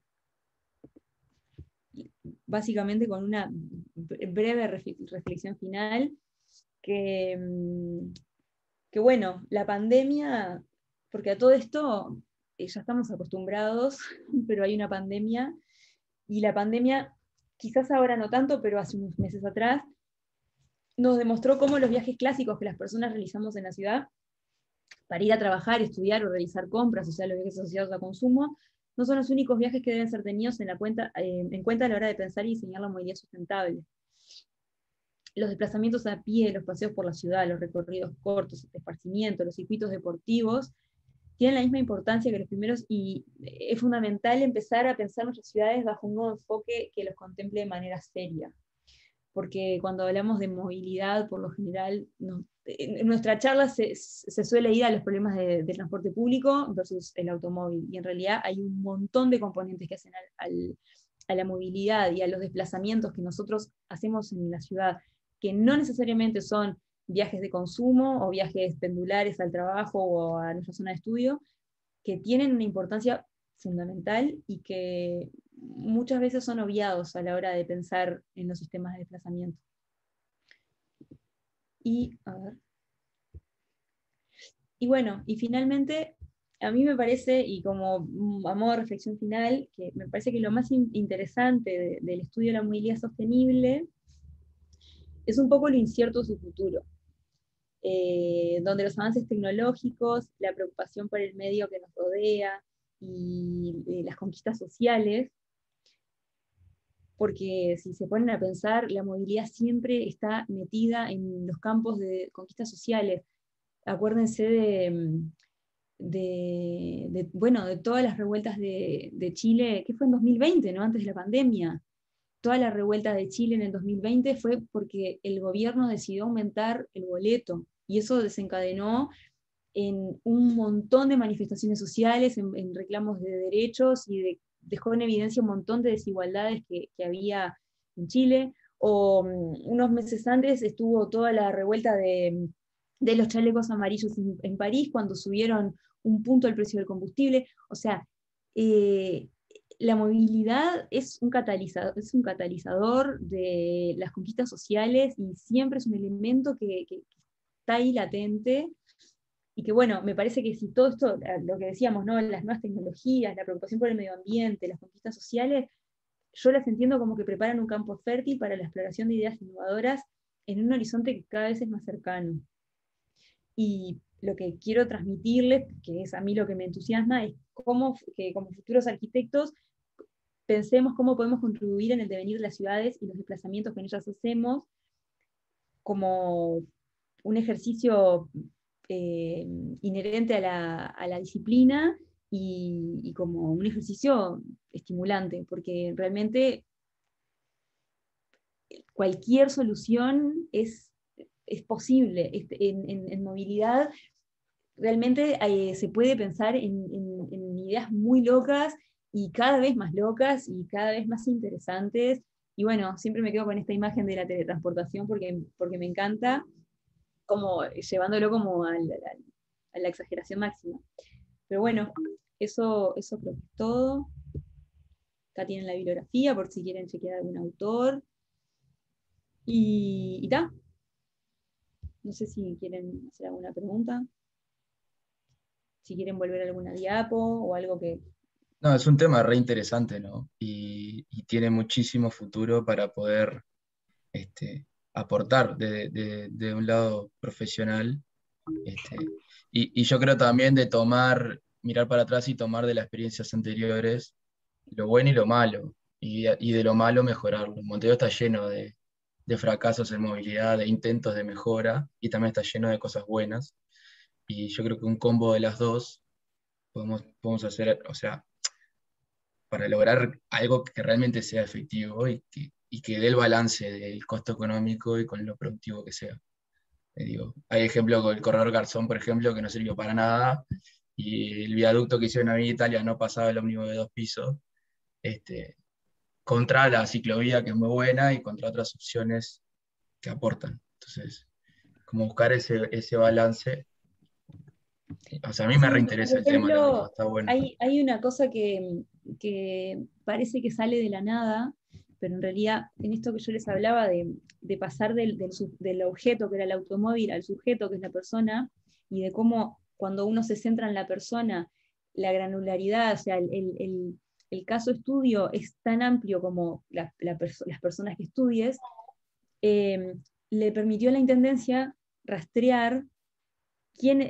Básicamente con una breve reflexión final, que, que bueno, la pandemia, porque a todo esto eh, ya estamos acostumbrados, pero hay una pandemia, y la pandemia, quizás ahora no tanto, pero hace unos meses atrás, nos demostró cómo los viajes clásicos que las personas realizamos en la ciudad para ir a trabajar, estudiar o realizar compras, o sea, los viajes asociados a consumo, no son los únicos viajes que deben ser tenidos en, la cuenta, eh, en cuenta a la hora de pensar y diseñar la movilidad sustentable. Los desplazamientos a pie, los paseos por la ciudad, los recorridos cortos, el esparcimiento, los circuitos deportivos, tienen la misma importancia que los primeros, y es fundamental empezar a pensar nuestras ciudades bajo un nuevo enfoque que los contemple de manera seria. Porque cuando hablamos de movilidad, por lo general, no, en nuestra charla se, se suele ir a los problemas de, de transporte público versus el automóvil, y en realidad hay un montón de componentes que hacen al, al, a la movilidad y a los desplazamientos que nosotros hacemos en la ciudad, que no necesariamente son viajes de consumo o viajes pendulares al trabajo o a nuestra zona de estudio, que tienen una importancia fundamental y que muchas veces son obviados a la hora de pensar en los sistemas de desplazamiento. Y, a ver. Y bueno, y finalmente, a mí me parece, y como a modo de reflexión final, que me parece que lo más in interesante de, del estudio de la movilidad sostenible es un poco lo incierto de su futuro, eh, donde los avances tecnológicos, la preocupación por el medio que nos rodea y, y las conquistas sociales, porque si se ponen a pensar, la movilidad siempre está metida en los campos de conquistas sociales. Acuérdense de, de, de, bueno, de todas las revueltas de, de Chile, que fue en dos mil veinte, ¿no? Antes de la pandemia. Toda la revuelta de Chile en el dos mil veinte fue porque el gobierno decidió aumentar el boleto, y eso desencadenó en un montón de manifestaciones sociales, en, en reclamos de derechos, y de, dejó en evidencia un montón de desigualdades que, que había en Chile. O um, unos meses antes estuvo toda la revuelta de, de los chalecos amarillos en, en París, cuando subieron un punto el precio del combustible. O sea, eh, la movilidad es un, catalizador, es un catalizador de las conquistas sociales, y siempre es un elemento que, que, que está ahí latente, y que bueno, me parece que si todo esto, lo que decíamos, ¿no? Las nuevas tecnologías, la preocupación por el medio ambiente, las conquistas sociales, yo las entiendo como que preparan un campo fértil para la exploración de ideas innovadoras en un horizonte que cada vez es más cercano. Y lo que quiero transmitirles, que es a mí lo que me entusiasma, es cómo que como futuros arquitectos pensemos cómo podemos contribuir en el devenir de las ciudades y los desplazamientos que en ellas hacemos, como un ejercicio eh, inherente a la, a la disciplina, y, y como un ejercicio estimulante, porque realmente cualquier solución es, es posible. En, en, en movilidad realmente eh, se puede pensar en, en, en ideas muy locas, y cada vez más locas, y cada vez más interesantes. Y bueno, siempre me quedo con esta imagen de la teletransportación, porque, porque me encanta, como llevándolo como a la, a la exageración máxima. Pero bueno, eso, eso creo que es todo. Acá tienen la bibliografía, por si quieren chequear algún autor. Y ta. No sé si quieren hacer alguna pregunta. Si quieren volver a alguna diapo o algo que... No, es un tema re interesante, ¿no? Y, y tiene muchísimo futuro para poder este, aportar de, de- de un lado profesional. Este, y, y yo creo también de tomar, mirar para atrás y tomar de las experiencias anteriores lo bueno y lo malo, y, y de lo malo mejorarlo. Montevideo está lleno de, de fracasos en movilidad, de intentos de mejora, y también está lleno de cosas buenas. Y yo creo que un combo de las dos podemos, podemos hacer, o sea, para lograr algo que realmente sea efectivo y que, y que dé el balance del costo económico y con lo productivo que sea. Eh, digo, hay ejemplos con el corredor Garzón, por ejemplo, que no sirvió para nada, y el viaducto que hicieron en Italia no pasaba el ómnibus de dos pisos, este, contra la ciclovía, que es muy buena, y contra otras opciones que aportan. Entonces, como buscar ese, ese balance. O sea, a mí me Sí, por reinteresa el tema, lo que dijo, ejemplo, está bueno. hay, hay una cosa que, que parece que sale de la nada, pero en realidad en esto que yo les hablaba de, de pasar del, del, su- del objeto que era el automóvil al sujeto que es la persona, y de cómo cuando uno se centra en la persona, la granularidad, o sea, el, el, el- el caso estudio es tan amplio como la- la perso- las personas que estudies, eh, le permitió a la Intendencia rastrear quién,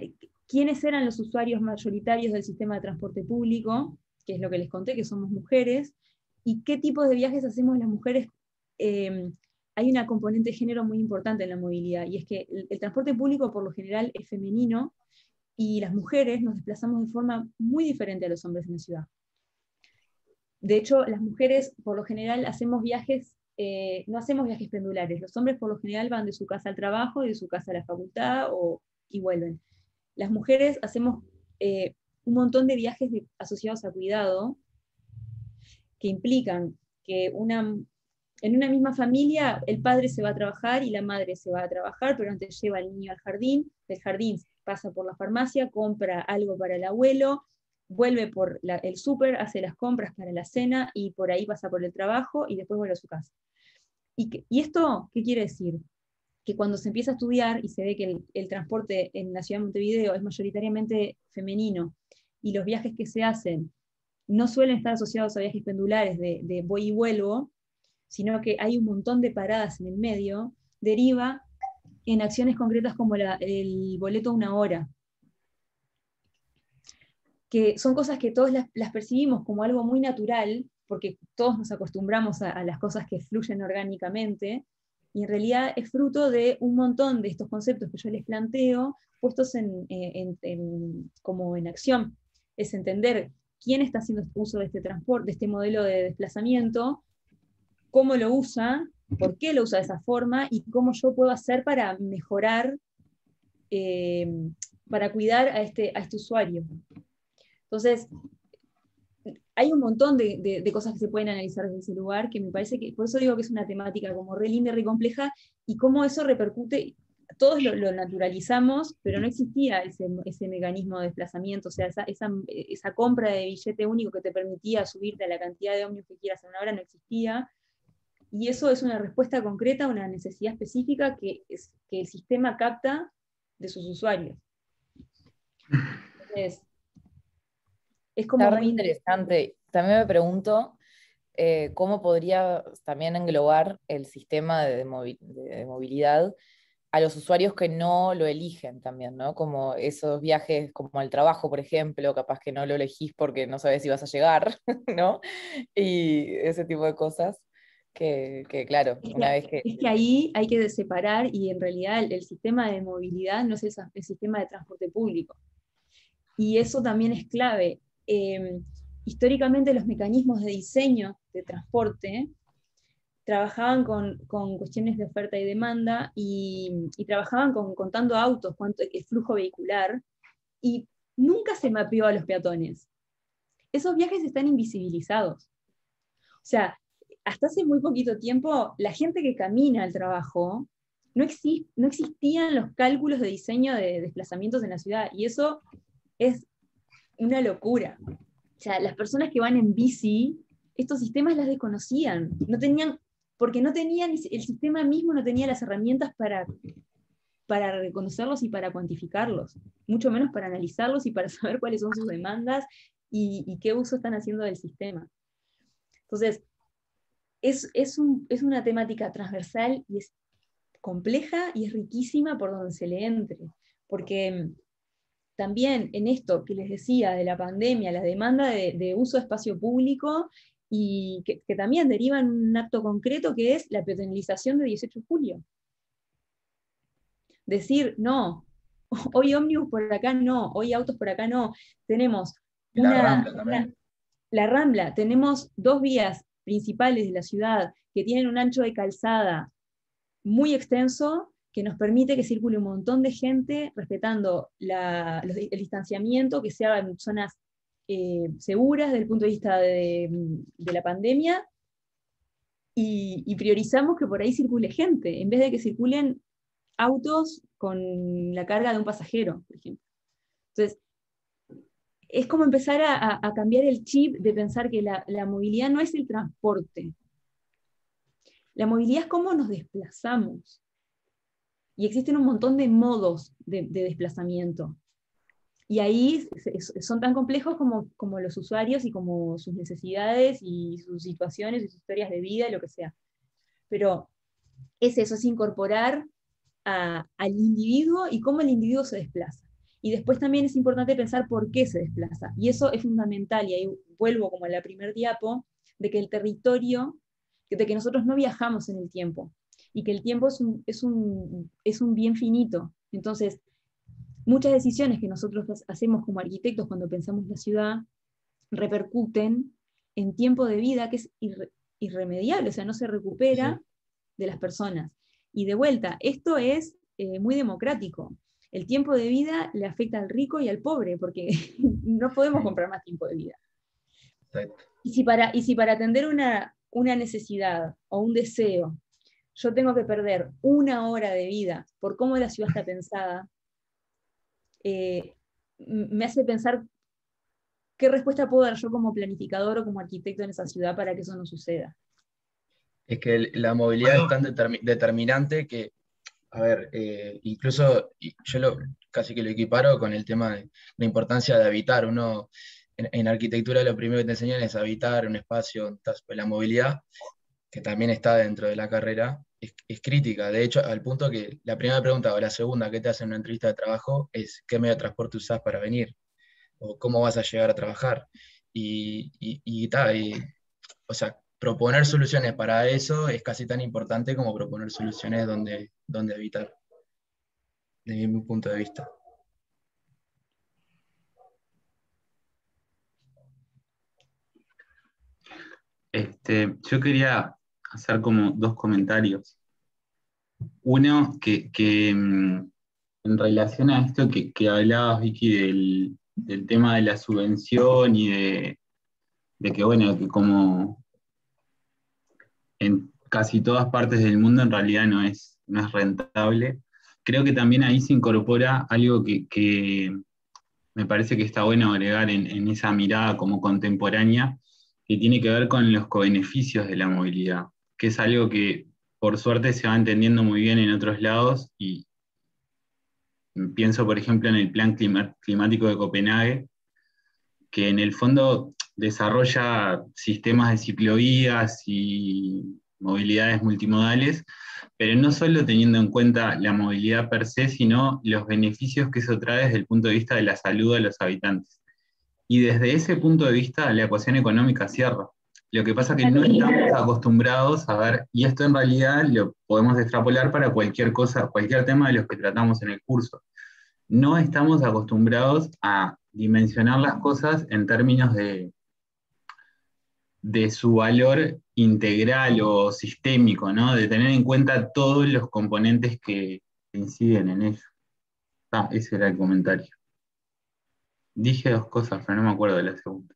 quiénes eran los usuarios mayoritarios del sistema de transporte público, que es lo que les conté, que somos mujeres, y qué tipos de viajes hacemos las mujeres. Eh, hay una componente de género muy importante en la movilidad, y es que el, el transporte público por lo general es femenino, y las mujeres nos desplazamos de forma muy diferente a los hombres en la ciudad. De hecho, las mujeres por lo general hacemos viajes, eh, no hacemos viajes pendulares, los hombres por lo general van de su casa al trabajo, de su casa a la facultad, o, y vuelven. Las mujeres hacemos eh, un montón de viajes de, asociados a cuidado, que implican que una, en una misma familia el padre se va a trabajar y la madre se va a trabajar, pero antes lleva al niño al jardín, del jardín pasa por la farmacia, compra algo para el abuelo, vuelve por la, el súper, hace las compras para la cena, y por ahí pasa por el trabajo, y después vuelve a su casa. ¿Y, que, y esto qué quiere decir? Que cuando se empieza a estudiar y se ve que el, el transporte en la ciudad de Montevideo es mayoritariamente femenino, y los viajes que se hacen no suelen estar asociados a viajes pendulares de, de voy y vuelvo, sino que hay un montón de paradas en el medio, deriva en acciones concretas como la, el boleto una hora, que son cosas que todos las, las percibimos como algo muy natural, porque todos nos acostumbramos a, a las cosas que fluyen orgánicamente, y en realidad es fruto de un montón de estos conceptos que yo les planteo, puestos en, en, en, como en acción. Es entender quién está haciendo uso de este transporte, de este modelo de desplazamiento, cómo lo usa, por qué lo usa de esa forma, y cómo yo puedo hacer para mejorar, eh, para cuidar a este, a este usuario. Entonces, hay un montón de, de, de cosas que se pueden analizar desde ese lugar, que me parece que, por eso digo que es una temática como re linda y re compleja, y cómo eso repercute, todos lo, lo naturalizamos, pero no existía ese, ese mecanismo de desplazamiento, o sea, esa, esa, esa compra de billete único que te permitía subirte a la cantidad de ómnibus que quieras en una hora no existía, y eso es una respuesta concreta a una necesidad específica que, es, que el sistema capta de sus usuarios. Entonces, es como Está re muy interesante. También me pregunto eh, cómo podría también englobar el sistema de, movi- de movilidad a los usuarios que no lo eligen también, ¿no? Como esos viajes como al trabajo, por ejemplo, capaz que no lo elegís porque no sabes si vas a llegar, ¿no? Y ese tipo de cosas que, que claro, Es una que, vez que... es que ahí hay que separar, y en realidad el, el sistema de movilidad no es el, el sistema de transporte público. Y eso también es clave. Eh, históricamente los mecanismos de diseño de transporte trabajaban con, con cuestiones de oferta y demanda, y, y trabajaban con, contando autos, cuánto es flujo vehicular, y nunca se mapeó a los peatones. Esos viajes están invisibilizados. O sea, hasta hace muy poquito tiempo, la gente que camina al trabajo, no, exist, no existían los cálculos de diseño de desplazamientos en la ciudad, y eso es una locura. O sea, las personas que van en bici, estos sistemas las desconocían, no tenían, porque no tenían, el sistema mismo no tenía las herramientas para, para reconocerlos y para cuantificarlos, mucho menos para analizarlos y para saber cuáles son sus demandas y, y qué uso están haciendo del sistema. Entonces, es, es, un, es una temática transversal, y es compleja y es riquísima por donde se le entre, porque también en esto que les decía de la pandemia, la demanda de, de uso de espacio público, y que, que también deriva en un acto concreto que es la peatonalización de dieciocho de julio. Decir, no, hoy ómnibus por acá no, hoy autos por acá no, tenemos Y la una, Rambla también. una, la Rambla, tenemos dos vías principales de la ciudad que tienen un ancho de calzada muy extenso, que nos permite que circule un montón de gente respetando la, los, el distanciamiento, que sea en zonas eh, seguras desde el punto de vista de, de la pandemia, y, y priorizamos que por ahí circule gente, en vez de que circulen autos con la carga de un pasajero, por ejemplo. Entonces, es como empezar a, a cambiar el chip de pensar que la, la movilidad no es el transporte. La movilidad es cómo nos desplazamos. Y existen un montón de modos de, de desplazamiento. Y ahí son tan complejos como, como los usuarios y como sus necesidades y sus situaciones y sus historias de vida y lo que sea. Pero es eso, es incorporar a, al individuo y cómo el individuo se desplaza. Y después también es importante pensar por qué se desplaza. Y eso es fundamental, y ahí vuelvo como a la primer diapo, de que el territorio, de que nosotros no viajamos en el tiempo, y que el tiempo es un, es un, es un bien finito. Entonces, muchas decisiones que nosotros hacemos como arquitectos cuando pensamos la ciudad repercuten en tiempo de vida que es irre, irremediable, o sea, no se recupera de las personas. Y de vuelta, esto es eh, muy democrático. El tiempo de vida le afecta al rico y al pobre, porque no podemos comprar más tiempo de vida. Exacto. Y si para, y si para atender una, una necesidad o un deseo, yo tengo que perder una hora de vida por cómo la ciudad está pensada, eh, me hace pensar qué respuesta puedo dar yo como planificador o como arquitecto en esa ciudad para que eso no suceda. Es que el- la movilidad es tan determi- determinante que, a ver, eh, incluso y yo lo, casi que lo equiparo con el tema de la importancia de habitar. Uno, en, en arquitectura lo primero que te enseñan es habitar un espacio, entonces, pues la movilidad, que también está dentro de la carrera, es, es crítica. De hecho, al punto que la primera pregunta o la segunda que te hacen en una entrevista de trabajo es ¿qué medio de transporte usás para venir? O ¿cómo vas a llegar a trabajar? Y, y, y, ta, y, o sea, proponer soluciones para eso es casi tan importante como proponer soluciones donde, donde habitar, desde mi punto de vista. Este, yo quería hacer como dos comentarios. Uno, que, que, mm, en relación a esto que, que hablabas, Vicky, del, del tema de la subvención y de, de que, bueno, que como en casi todas partes del mundo en realidad no es, no es rentable. Creo que también ahí se incorpora algo que, que me parece que está bueno agregar en, en esa mirada como contemporánea, que tiene que ver con los cobeneficios de la movilidad, que es algo que por suerte se va entendiendo muy bien en otros lados, y pienso por ejemplo en el Plan Clima- Climático de Copenhague, que en el fondo desarrolla sistemas de ciclovías y movilidades multimodales, pero no solo teniendo en cuenta la movilidad per se, sino los beneficios que eso trae desde el punto de vista de la salud de los habitantes. Y desde ese punto de vista la ecuación económica cierra. Lo que pasa es que no estamos acostumbrados a ver, y esto en realidad lo podemos extrapolar para cualquier cosa, cualquier tema de los que tratamos en el curso. No estamos acostumbrados a dimensionar las cosas en términos de, de su valor integral o sistémico, ¿no? De tener en cuenta todos los componentes que inciden en ello. Ah, ese era el comentario. Dije dos cosas, pero no me acuerdo de la segunda.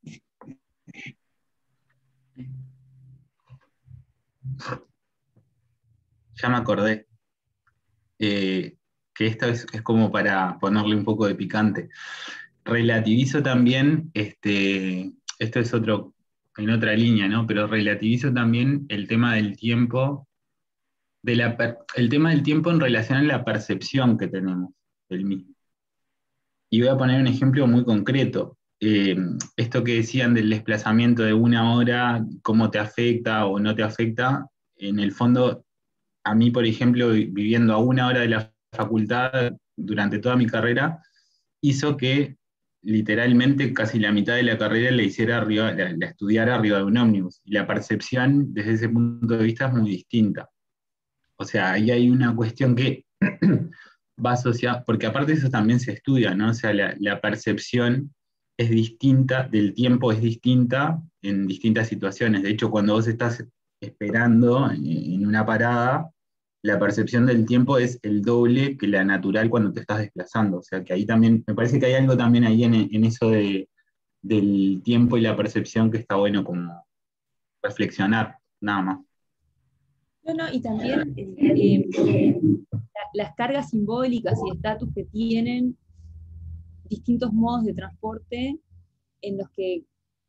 Ya me acordé. Eh, que esto es, es como para ponerle un poco de picante. Relativizo también, este, esto es otro, en otra línea, ¿no? Pero relativizo también el tema del tiempo, de la per- el tema del tiempo en relación a la percepción que tenemos del mismo. Y voy a poner un ejemplo muy concreto. Eh, esto que decían del desplazamiento de una hora, cómo te afecta o no te afecta, en el fondo, a mí, por ejemplo, vi- viviendo a una hora de la facultad durante toda mi carrera, hizo que literalmente casi la mitad de la carrera la hiciera arriba, la, la estudiara arriba de un ómnibus. Y la percepción desde ese punto de vista es muy distinta. O sea, ahí hay una cuestión que va asociada, porque aparte eso también se estudia, ¿no? O sea, la, la percepción es distinta, del tiempo es distinta en distintas situaciones. De hecho, cuando vos estás esperando en, en una parada, la percepción del tiempo es el doble que la natural cuando te estás desplazando. O sea, que ahí también, me parece que hay algo también ahí en, en eso de, del tiempo y la percepción que está bueno como reflexionar, nada más. No, no, y también eh, eh, la- las cargas simbólicas y estatus que tienen distintos modos de transporte en los que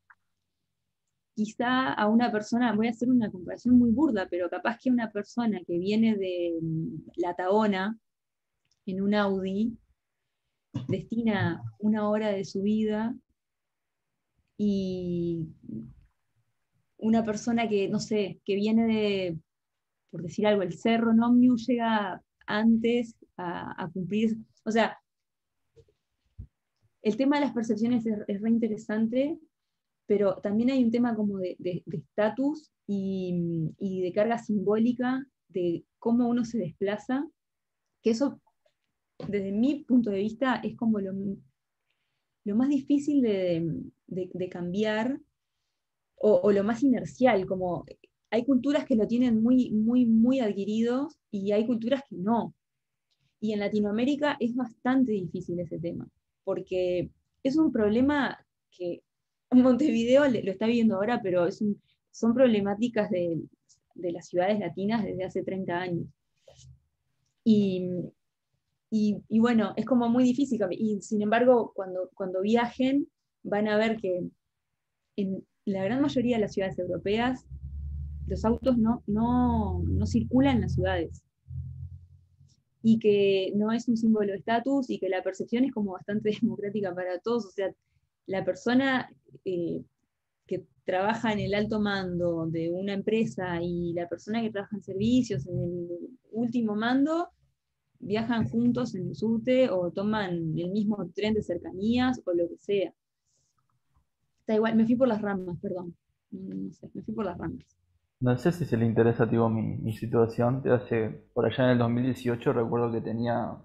quizá a una persona, voy a hacer una comparación muy burda, pero capaz que una persona que viene de mm, La Tahona en un Audi destina una hora de su vida, y una persona que, no sé, que viene de, por decir algo, el Cerro en ómnibus llega antes a, a cumplir, o sea, el tema de las percepciones es, es re interesante, pero también hay un tema como de estatus y, y de carga simbólica, de cómo uno se desplaza, que eso, desde mi punto de vista, es como lo, lo más difícil de, de, de cambiar, o, o lo más inercial, como hay culturas que lo tienen muy, muy, muy adquiridos, y hay culturas que no. Y en Latinoamérica es bastante difícil ese tema, porque es un problema que Montevideo lo está viviendo ahora, pero es un, son problemáticas de, de las ciudades latinas desde hace treinta años. Y, y, y bueno, es como muy difícil, y sin embargo, cuando, cuando viajen, van a ver que en la gran mayoría de las ciudades europeas, los autos no, no, no circulan en las ciudades, y que no es un símbolo de estatus, y que la percepción es como bastante democrática para todos. O sea, la persona eh, que trabaja en el alto mando de una empresa y la persona que trabaja en servicios, en el último mando, viajan juntos en el subte o toman el mismo tren de cercanías o lo que sea. Está igual, me fui por las ramas, perdón. No sé, me fui por las ramas. No sé si se le interesa, tipo, mi, mi situación. De hace, por allá en el dos mil dieciocho recuerdo que tenía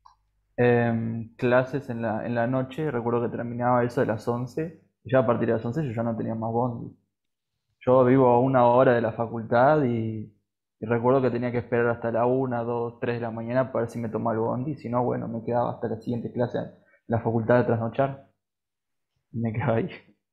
em, clases en la, en la noche. Recuerdo que terminaba eso de las once. Y ya a partir de las once yo ya no tenía más bondi. Yo vivo a una hora de la facultad y, y recuerdo que tenía que esperar hasta la una, dos, tres de la mañana para ver si me tomaba el bondi. Si no, bueno, me quedaba hasta la siguiente clase en la facultad de trasnochar. Y me quedaba ahí.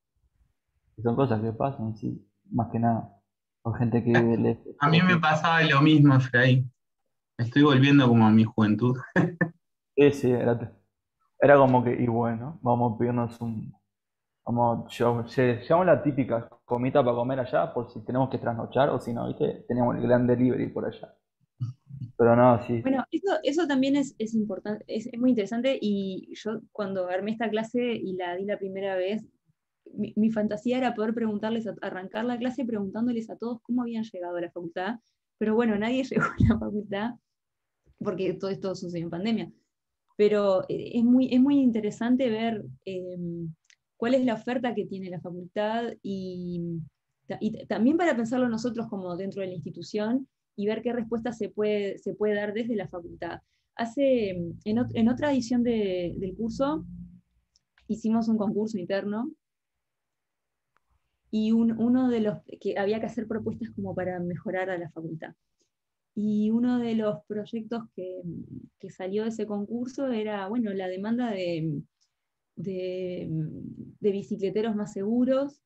Y son cosas que pasan, sí, más que nada. Con gente que vive lejos. A mí me pasaba lo mismo, Fray. Estoy volviendo como a mi juventud. Sí, sí, era, era como que, y bueno, vamos a pedirnos un, vamos, llevamos, lle- llevamos la típica comida para comer allá por si tenemos que trasnochar o si no, ¿viste? Teníamos el gran delivery por allá. Pero no, sí, Bueno, eso, eso también es, es importante, es, es muy interesante, y yo cuando armé esta clase y la di la primera vez, mi, mi fantasía era poder preguntarles, a- arrancar la clase preguntándoles a todos cómo habían llegado a la facultad, pero bueno, nadie llegó a la facultad porque todo esto sucedió en pandemia. Pero eh, es muy, es muy interesante ver eh, cuál es la oferta que tiene la facultad, y, ta- y t- también para pensarlo nosotros como dentro de la institución, y ver qué respuesta se puede, se puede dar desde la facultad. Hace, en, ot- en otra edición de- del curso, hicimos un concurso interno, y un- uno de los que había que hacer propuestas como para mejorar a la facultad. Y uno de los proyectos que, que salió de ese concurso era, bueno, la demanda de, de, de bicicleteros más seguros,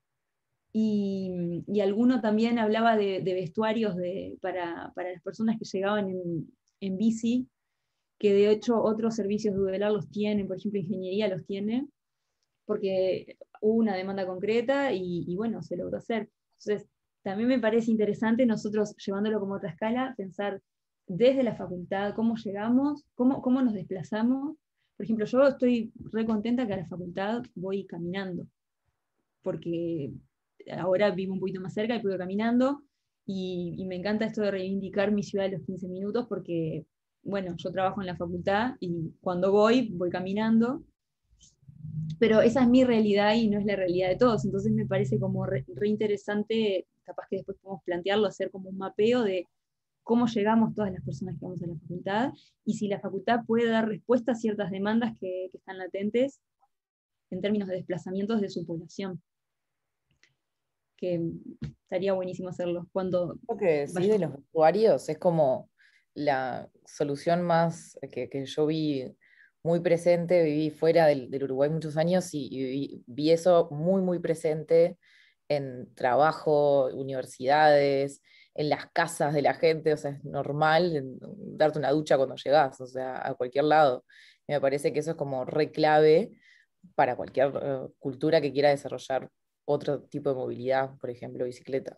y, y alguno también hablaba de, de vestuarios de, para, para las personas que llegaban en, en bici, que de hecho otros servicios de Udelar los tienen, por ejemplo, ingeniería los tiene, porque hubo una demanda concreta y, y bueno, se logró hacer. Entonces, también me parece interesante nosotros, llevándolo como otra escala, pensar desde la facultad cómo llegamos, cómo, cómo nos desplazamos. Por ejemplo, yo estoy re contenta que a la facultad voy caminando, porque ahora vivo un poquito más cerca y puedo ir caminando, y, y me encanta esto de reivindicar mi ciudad de los quince minutos, porque, bueno, yo trabajo en la facultad y cuando voy, voy caminando, pero esa es mi realidad y no es la realidad de todos. Entonces me parece como re, re interesante, capaz que después podemos plantearlo, hacer como un mapeo de cómo llegamos todas las personas que vamos a la facultad, y si la facultad puede dar respuesta a ciertas demandas que, que están latentes en términos de desplazamientos de su población, que estaría buenísimo hacerlo cuando Lo que decís de vayamos. los vestuarios es como la solución más que, que yo vi muy presente. Viví fuera del, del Uruguay muchos años y, y vi, vi eso muy, muy presente en trabajo, universidades, en las casas de la gente. O sea, es normal en- darte una ducha cuando llegás, o sea, a cualquier lado. Y me parece que eso es como re clave para cualquier eh, cultura que quiera desarrollar otro tipo de movilidad, por ejemplo, bicicleta.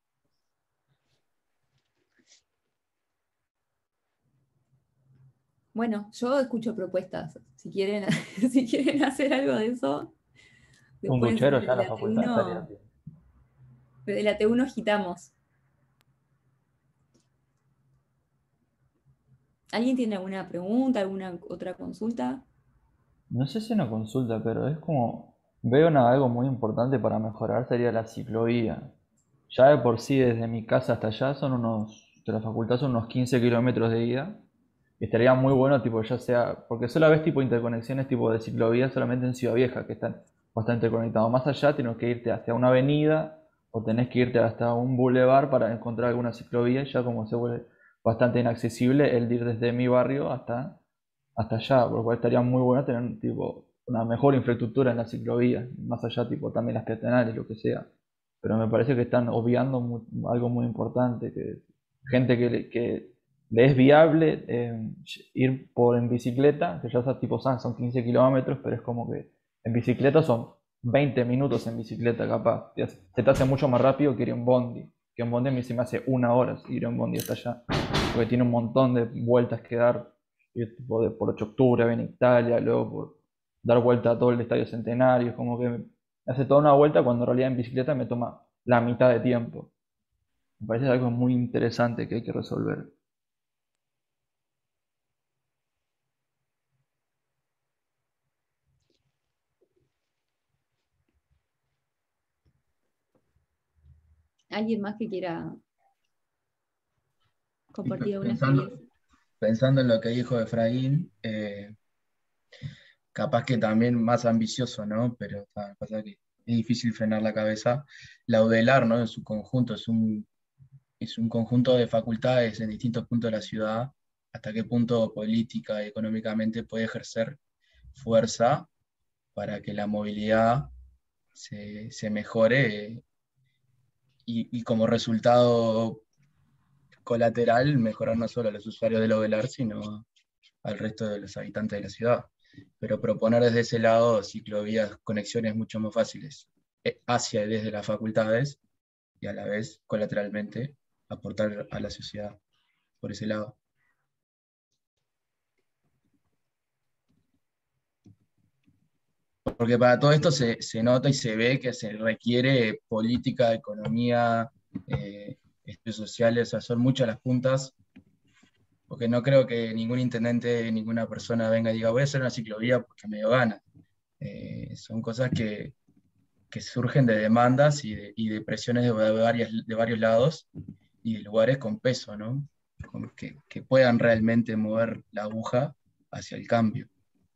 Bueno, yo escucho propuestas. Si quieren, si quieren hacer algo de eso, un después duchero ya desde en la la facultad estaría T uno, bien. desde la T uno agitamos. ¿Alguien tiene alguna pregunta, alguna otra consulta? No sé si una consulta, pero es como, veo una- algo muy importante para mejorar sería la ciclovía. Ya de por sí desde mi casa hasta allá son unos, de la facultad son unos quince kilómetros de ida. Y estaría muy bueno, tipo, ya sea, porque solo ves tipo interconexiones tipo de ciclovía solamente en Ciudad Vieja, que están bastante conectados. Más allá tienes que irte hacia una avenida o tenés que irte hasta un bulevar para encontrar alguna ciclovía, y ya como se vuelve bastante inaccesible el ir desde mi barrio hasta, hasta allá, por lo cual estaría muy bueno tener tipo una mejor infraestructura en las ciclovías, más allá tipo también las peatonales, lo que sea. Pero me parece que están obviando mu- algo muy importante, que gente que, le- que le es viable eh, ir por en bicicleta, que ya sea tipo son, son quince kilómetros, pero es como que en bicicleta son veinte minutos en bicicleta capaz. Te hace- Se te hace mucho más rápido que ir en bondi. Que en bondi a mí se me hace una hora ir en bondi hasta allá. Porque tiene un montón de vueltas que dar. Ir tipo de- por ocho de octubre, ven Italia, luego por dar vuelta a todo el Estadio Centenario. Es como que me hace toda una vuelta cuando en realidad en bicicleta me toma la mitad de tiempo. Me parece algo muy interesante que hay que resolver. ¿Alguien más que quiera Y compartir pe- alguna pensando, experiencia? pensando en lo que dijo Efraín, eh, capaz que también más ambicioso, ¿no? Pero ta, pasa que es difícil frenar la cabeza. La UDELAR, ¿no? En su conjunto, es un, es un conjunto de facultades en distintos puntos de la ciudad, hasta qué punto política y económicamente puede ejercer fuerza para que la movilidad se, se mejore eh, y, y como resultado colateral mejorar no solo a los usuarios del OVELAR, sino al resto de los habitantes de la ciudad. Pero proponer desde ese lado ciclovías, conexiones mucho más fáciles eh, hacia y desde las facultades y a la vez colateralmente aportar a la sociedad por ese lado. Porque para todo esto se, se nota y se ve que se requiere política, economía, eh, estudios sociales, o sea, son muchas las puntas, porque no creo que ningún intendente, ninguna persona venga y diga, voy a hacer una ciclovía porque me dio ganas. Eh, son cosas que, que surgen de demandas y de, y de presiones de, de varias, de varios lados y de lugares con peso, ¿no? Con- que, que puedan realmente mover la aguja hacia el cambio.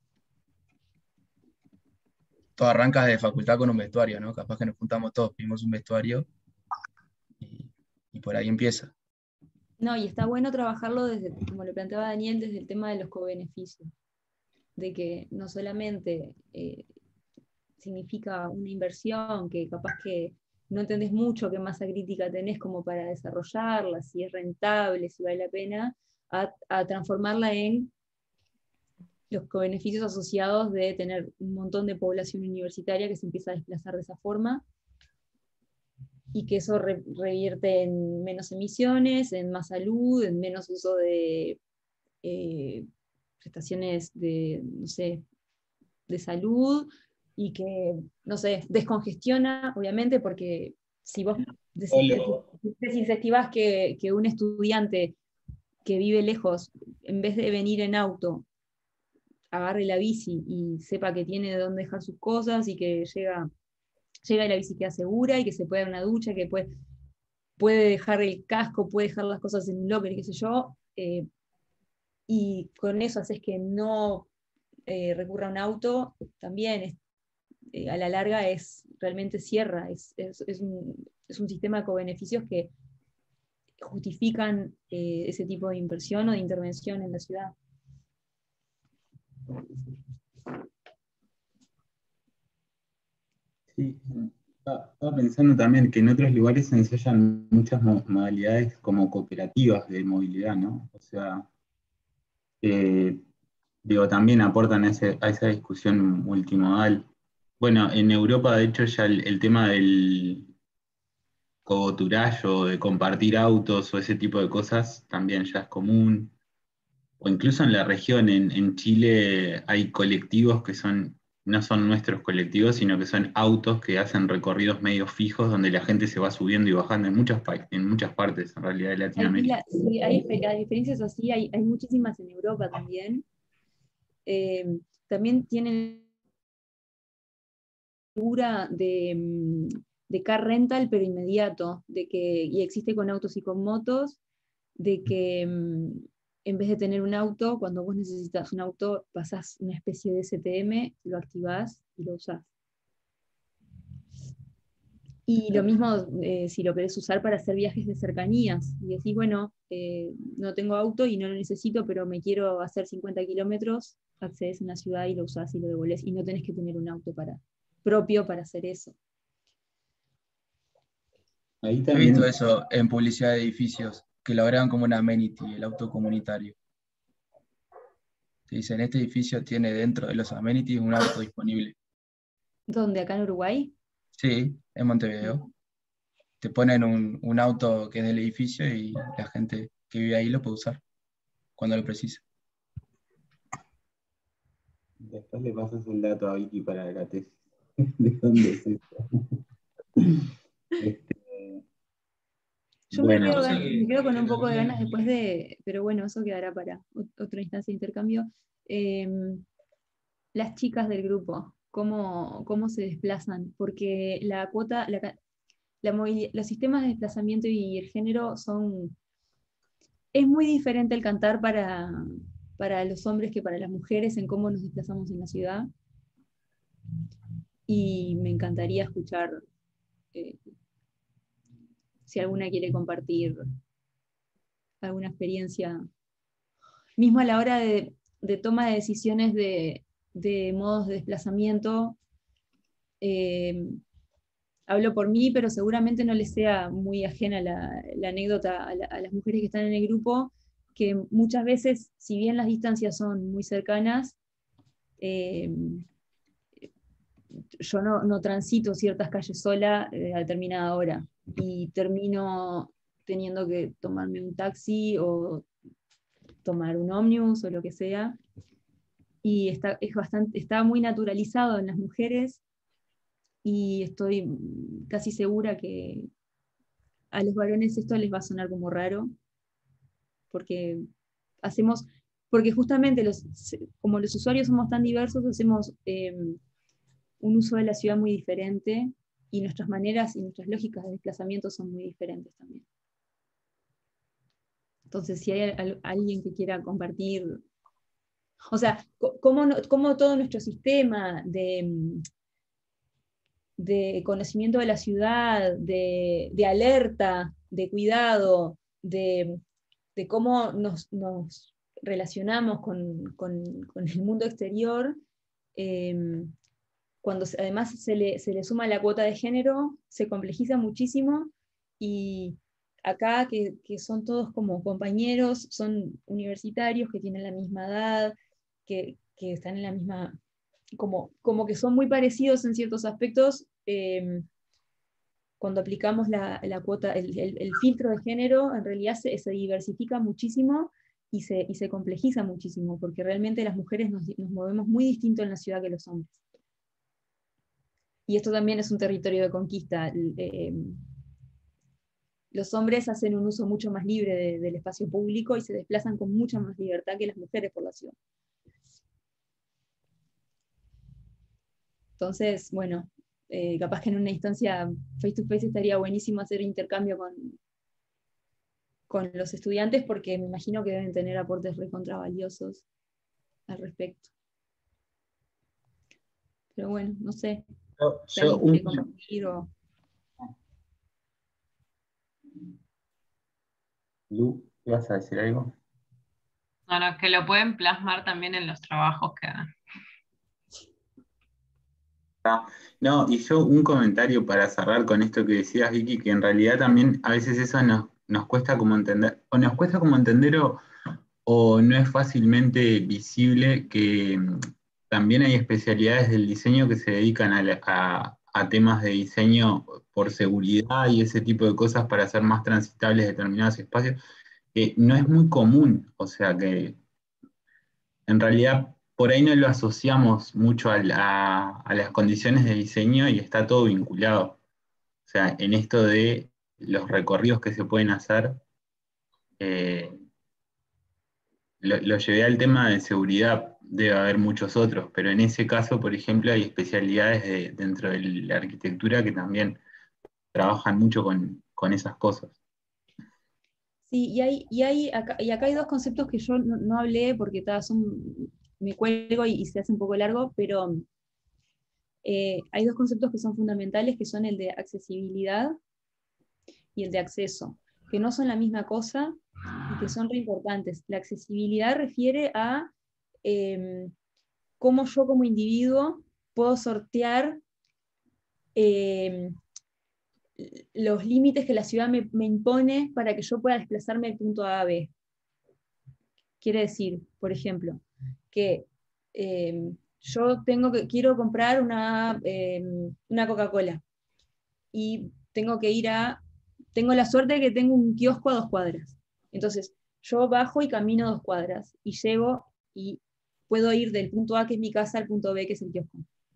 Todo arranca de facultad con un vestuario, ¿no? Capaz que nos juntamos todos, pedimos un vestuario y, y por ahí empieza. No, y está bueno trabajarlo desde, como lo planteaba Daniel, desde el tema de los cobeneficios, de que no solamente eh, significa una inversión, que capaz que no entendés mucho qué masa crítica tenés como para desarrollarla, si es rentable, si vale la pena, a, a transformarla en los beneficios asociados de tener un montón de población universitaria que se empieza a desplazar de esa forma y que eso re, revierte en menos emisiones, en más salud, en menos uso de eh, prestaciones de, no sé, de salud y que, no sé, descongestiona, obviamente, porque si vos des- des- desincentivás que, que un estudiante que vive lejos, en vez de venir en auto, agarre la bici y sepa que tiene de dónde dejar sus cosas y que llega, llega y la bici queda segura y que se puede dar una ducha, que puede, puede dejar el casco, puede dejar las cosas en un locker, qué sé yo, eh, y con eso haces que no eh, recurra a un auto, también es, eh, a la larga es realmente cierra, es, es, es, un, es un sistema de cobeneficios que justifican eh, ese tipo de inversión o de intervención en la ciudad. Sí, estaba estaba pensando también que en otros lugares se ensayan muchas mo- modalidades como cooperativas de movilidad, ¿no? O sea, eh, digo, también aportan a, ese- a esa discusión multimodal. Bueno, en Europa, de hecho, ya el, el tema del covoturallo, de compartir autos o ese tipo de cosas, también ya es común. O incluso en la región, en, en Chile, hay colectivos que son, no son nuestros colectivos, sino que son autos que hacen recorridos medio fijos donde la gente se va subiendo y bajando en muchas, pa- en muchas partes, en realidad, de Hay, Latinoamérica. pila- sí, hay, hay diferencias así, hay, hay muchísimas en Europa también. Eh, también tienen figura de, mm, de car rental, pero inmediato, de que, y existe con autos y con motos, de que mm, en vez de tener un auto, cuando vos necesitas un auto, pasás una especie de S T M, lo activás y lo usás. Y lo mismo eh, si lo querés usar para hacer viajes de cercanías, y decís, bueno, eh, no tengo auto y no lo necesito, pero me quiero hacer cincuenta kilómetros, accedes a una ciudad y lo usás y lo devolvés, y no tenés que tener un auto para, propio para hacer eso. Ahí He visto también, eso en publicidad de edificios, que lo agregan como un amenity, el auto comunitario. Te dicen, este edificio tiene dentro de los amenities un auto disponible. ¿Dónde? ¿Acá en Uruguay? Sí, en Montevideo. Te ponen un, un auto que es del edificio y la gente que vive ahí lo puede usar cuando lo precisa. después le pasas el dato a Vicky para la tesis. ¿De dónde es esto? Este, Yo me bueno, quedo, Cosa gan- que, me quedo con que un poco de también, ganas después de, pero bueno, eso quedará para ot- otra instancia de intercambio. Em, las chicas del grupo, ¿cómo, cómo se desplazan? Porque la cuota, la, ca- la movili- los sistemas de desplazamiento y el género son, es muy diferente el cantar para, para los hombres que para las mujeres en cómo nos desplazamos en la ciudad. Y me encantaría escuchar eh, si alguna quiere compartir alguna experiencia, mismo a la hora de, de toma de decisiones de, de modos de desplazamiento. eh, Hablo por mí, pero seguramente no les sea muy ajena la, la anécdota a, la- a las mujeres que están en el grupo, que muchas veces, si bien las distancias son muy cercanas, eh, yo no, no transito ciertas calles sola eh, a determinada hora, y termino teniendo que tomarme un taxi o tomar un ómnibus o lo que sea, y está, es bastante, está muy naturalizado en las mujeres, y estoy casi segura que a los varones esto les va a sonar como raro, porque hacemos, porque justamente los, como los usuarios somos tan diversos, hacemos eh, un uso de la ciudad muy diferente, y nuestras maneras y nuestras lógicas de desplazamiento son muy diferentes también. Entonces, si hay al- alguien que quiera compartir, o sea, co- cómo, no- cómo todo nuestro sistema de, mm, de conocimiento de la ciudad, de, de alerta, de cuidado, de, de cómo nos, nos relacionamos con, con- con el mundo exterior, eh, cuando se- además se le, se le suma la cuota de género, se complejiza muchísimo, y acá que, que son todos como compañeros, son universitarios que tienen la misma edad, que, que están en la misma, como, como que son muy parecidos en ciertos aspectos. eh, Cuando aplicamos la, la cuota, el, el- el filtro de género, en realidad se, se diversifica muchísimo, y se, y se complejiza muchísimo, porque realmente las mujeres nos, nos movemos muy distinto en la ciudad que los hombres. Y esto también es un territorio de conquista. Eh, los hombres hacen un uso mucho más libre de- del espacio público y se desplazan con mucha más libertad que las mujeres por la ciudad. Entonces, bueno, eh, capaz que en una instancia face to face estaría buenísimo hacer intercambio con, con los estudiantes, porque me imagino que deben tener aportes recontra valiosos al respecto. Pero bueno, no sé, yo, si yo alguien quiere un- compartir o... Lu, ¿ibas a decir algo? Bueno, que lo pueden plasmar también en los trabajos que dan. No, y yo un comentario para cerrar con esto que decías, Vicky, que en realidad también a veces eso nos, nos cuesta como entender, o nos cuesta como entender o, o no es fácilmente visible que mm, también hay especialidades del diseño que se dedican a, la- a- a temas de diseño por seguridad y ese tipo de cosas para hacer más transitables determinados espacios, que no es muy común, o sea que en realidad por ahí no lo asociamos mucho a, la- a las condiciones de diseño y está todo vinculado. O sea, en esto de los recorridos que se pueden hacer, eh, lo, lo llevé al tema de seguridad, debe haber muchos otros, pero en ese caso, por ejemplo, hay especialidades de- dentro de la arquitectura que también trabajan mucho con, con esas cosas. Sí, y hay, y hay acá, y acá hay dos conceptos que yo no, no hablé porque ta, son, me cuelgo y, y se hace un poco largo, pero eh, hay dos conceptos que son fundamentales, que son el de accesibilidad y el de acceso, que no son la misma cosa y que son re importantes. La accesibilidad refiere a eh, cómo yo como individuo puedo sortear eh, los límites que la ciudad me, me impone para que yo pueda desplazarme del punto A a B. Quiere decir, por ejemplo, que eh, yo tengo que, quiero comprar una, eh, una Coca-Cola y tengo que ir a, tengo la suerte de que tengo un kiosco a dos cuadras. Entonces, yo bajo y camino dos cuadras y llego y puedo ir del punto A, que es mi casa, al punto B, que es el kiosco.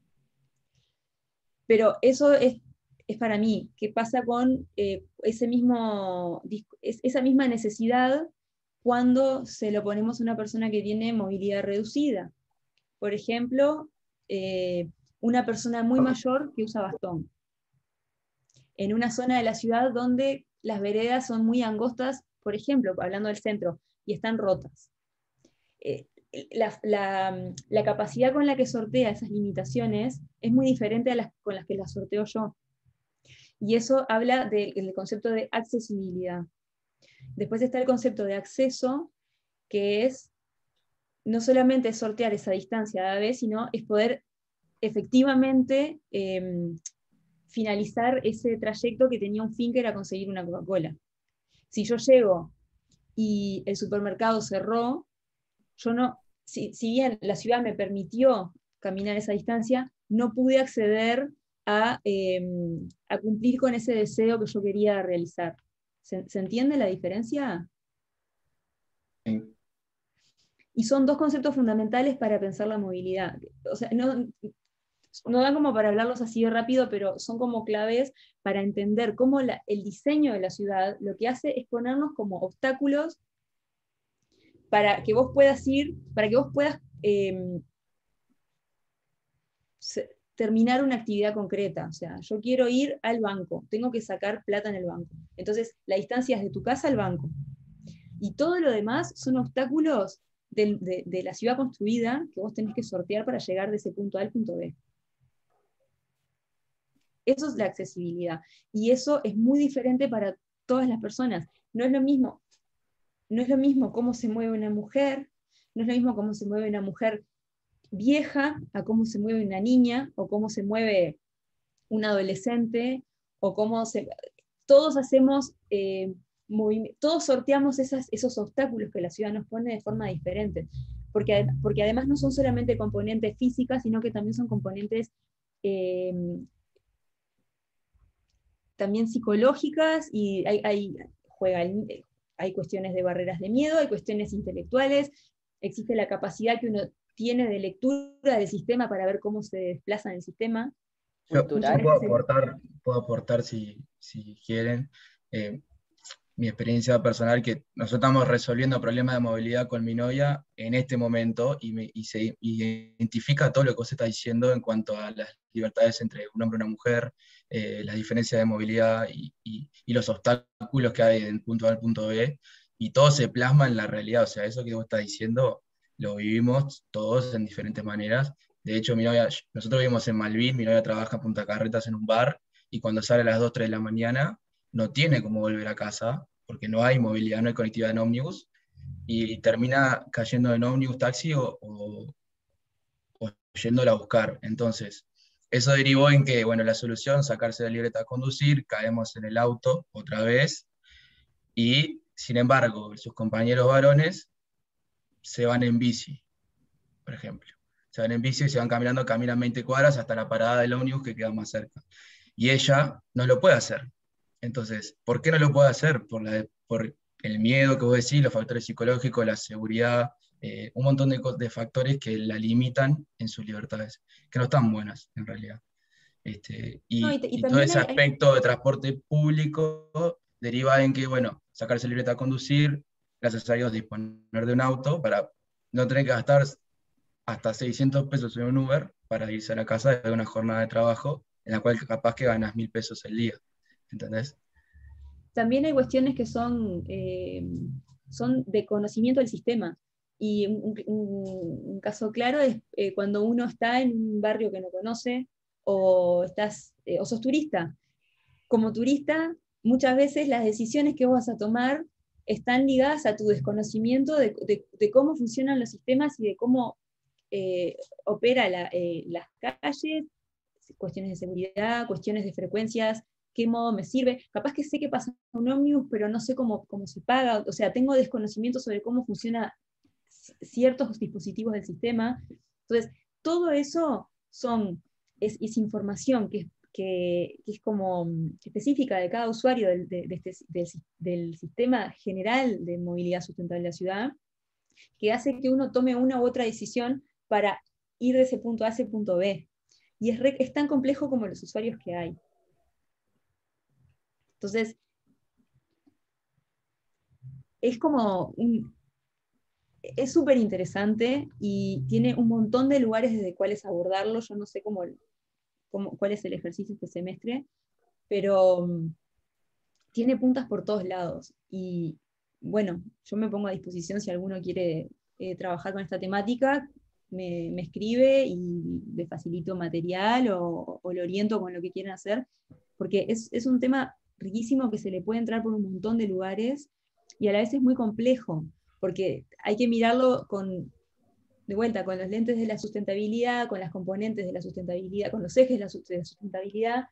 Pero eso es, es para mí. ¿Qué pasa con eh, ese mismo, es, esa misma necesidad cuando se lo ponemos a una persona que tiene movilidad reducida? Por ejemplo, eh, una persona muy mayor que usa bastón, en una zona de la ciudad donde las veredas son muy angostas, por ejemplo, hablando del centro, y están rotas. Eh, la, la, la capacidad con la que sortea esas limitaciones es muy diferente a las con las que las sorteo yo. Y eso habla de, del concepto de accesibilidad. Después está el concepto de acceso, que es no solamente sortear esa distancia a la vez, sino es poder efectivamente eh, finalizar ese trayecto que tenía un fin, que era conseguir una Coca-Cola. Si yo llego y el supermercado cerró, yo no, si, si bien la ciudad me permitió caminar esa distancia, no pude acceder a, eh, a cumplir con ese deseo que yo quería realizar. ¿Se, ¿se entiende la diferencia? Sí. Y son dos conceptos fundamentales para pensar la movilidad. O sea, no, no da como para hablarlos así de rápido, pero son como claves para entender cómo la, el diseño de la ciudad lo que hace es ponernos como obstáculos para que vos puedas ir, para que vos puedas eh, se, terminar una actividad concreta. O sea, yo quiero ir al banco, tengo que sacar plata en el banco. Entonces, la distancia es de tu casa al banco. Y todo lo demás son obstáculos de, de, de la ciudad construida que vos tenés que sortear para llegar de ese punto A al punto B. Eso es la accesibilidad. Y eso es muy diferente para todas las personas. No es lo mismo, no es lo mismo cómo se mueve una mujer, no es lo mismo cómo se mueve una mujer vieja a cómo se mueve una niña, o cómo se mueve un adolescente, o cómo se... Todos hacemos, eh, todos sorteamos esas, esos obstáculos que la ciudad nos pone de forma diferente. Porque, porque además no son solamente componentes físicas, sino que también son componentes eh, también psicológicas, y hay, hay, juega, hay cuestiones de barreras de miedo, hay cuestiones intelectuales, existe la capacidad que uno tiene de lectura del sistema para ver cómo se desplaza en el sistema. Yo, yo puedo aportar, puedo aportar si, si quieren, eh, mi experiencia personal, que nosotros estamos resolviendo problemas de movilidad con mi novia en este momento, y, me, y se y identifica todo lo que vos estás diciendo en cuanto a las libertades entre un hombre y una mujer, eh, las diferencias de movilidad y, y, y los obstáculos que hay del punto A al punto B, y todo se plasma en la realidad. O sea, eso que vos estás diciendo lo vivimos todos en diferentes maneras. De hecho, mi novia, nosotros vivimos en Malvin, mi novia trabaja en Punta Carretas en un bar, y cuando sale a las dos, tres de la mañana, no tiene cómo volver a casa, porque no hay movilidad, no hay conectividad en ómnibus, y termina cayendo en ómnibus, taxi, o, o, o yéndola a buscar. Entonces, eso derivó en que, bueno, la solución, sacarse la libreta a conducir, caemos en el auto otra vez, y sin embargo, sus compañeros varones se van en bici, por ejemplo. Se van en bici y se van caminando, caminan veinte cuadras hasta la parada del ómnibus que queda más cerca. Y ella no lo puede hacer. Entonces, ¿por qué no lo puede hacer? Por, la, por el miedo que vos decís, los factores psicológicos, la seguridad, eh, un montón de, de factores que la limitan en sus libertades, que no están buenas en realidad. Este, y, no, y, y, y todo ese hay, aspecto hay... de transporte público deriva en que, bueno, sacarse libreta a conducir, gracias a Dios, disponer de un auto para no tener que gastar hasta seiscientos pesos en un Uber para irse a la casa de una jornada de trabajo en la cual capaz que ganas mil pesos el día. ¿Entendés? También hay cuestiones que son, eh, son de conocimiento del sistema. Y un, un- un caso claro es eh, cuando uno está en un barrio que no conoce o, estás, eh, o sos turista. Como turista, muchas veces las decisiones que vos vas a tomar están ligadas a tu desconocimiento de, de- de cómo funcionan los sistemas y de cómo eh, opera la- eh, las calles, cuestiones de seguridad, cuestiones de frecuencias, qué modo me sirve. Capaz que sé que pasa un ómnibus, pero no sé cómo, cómo se paga, o sea, tengo desconocimiento sobre cómo funciona c- ciertos dispositivos del sistema. Entonces, todo eso son, es, es información que, que, que es como mm, específica de cada usuario del, de- de este- del, si- del sistema general de movilidad sustentable de la ciudad, que hace que uno tome una u otra decisión para ir de ese punto A a ese punto B. Y es, re- es tan complejo como los usuarios que hay. Entonces, es como un, es súper interesante y tiene un montón de lugares desde cuales abordarlo. Yo no sé cómo, cómo, cuál es el ejercicio este semestre, pero um, tiene puntas por todos lados. Y bueno, yo me pongo a disposición si alguno quiere eh, trabajar con esta temática, me, me escribe y le facilito material o, o lo oriento con lo que quieran hacer, porque es, es un tema riquísimo que se le puede entrar por un montón de lugares y a la vez es muy complejo, porque hay que mirarlo con, de vuelta, con los lentes de la sustentabilidad, con las componentes de la sustentabilidad, con los ejes de la, de la sustentabilidad,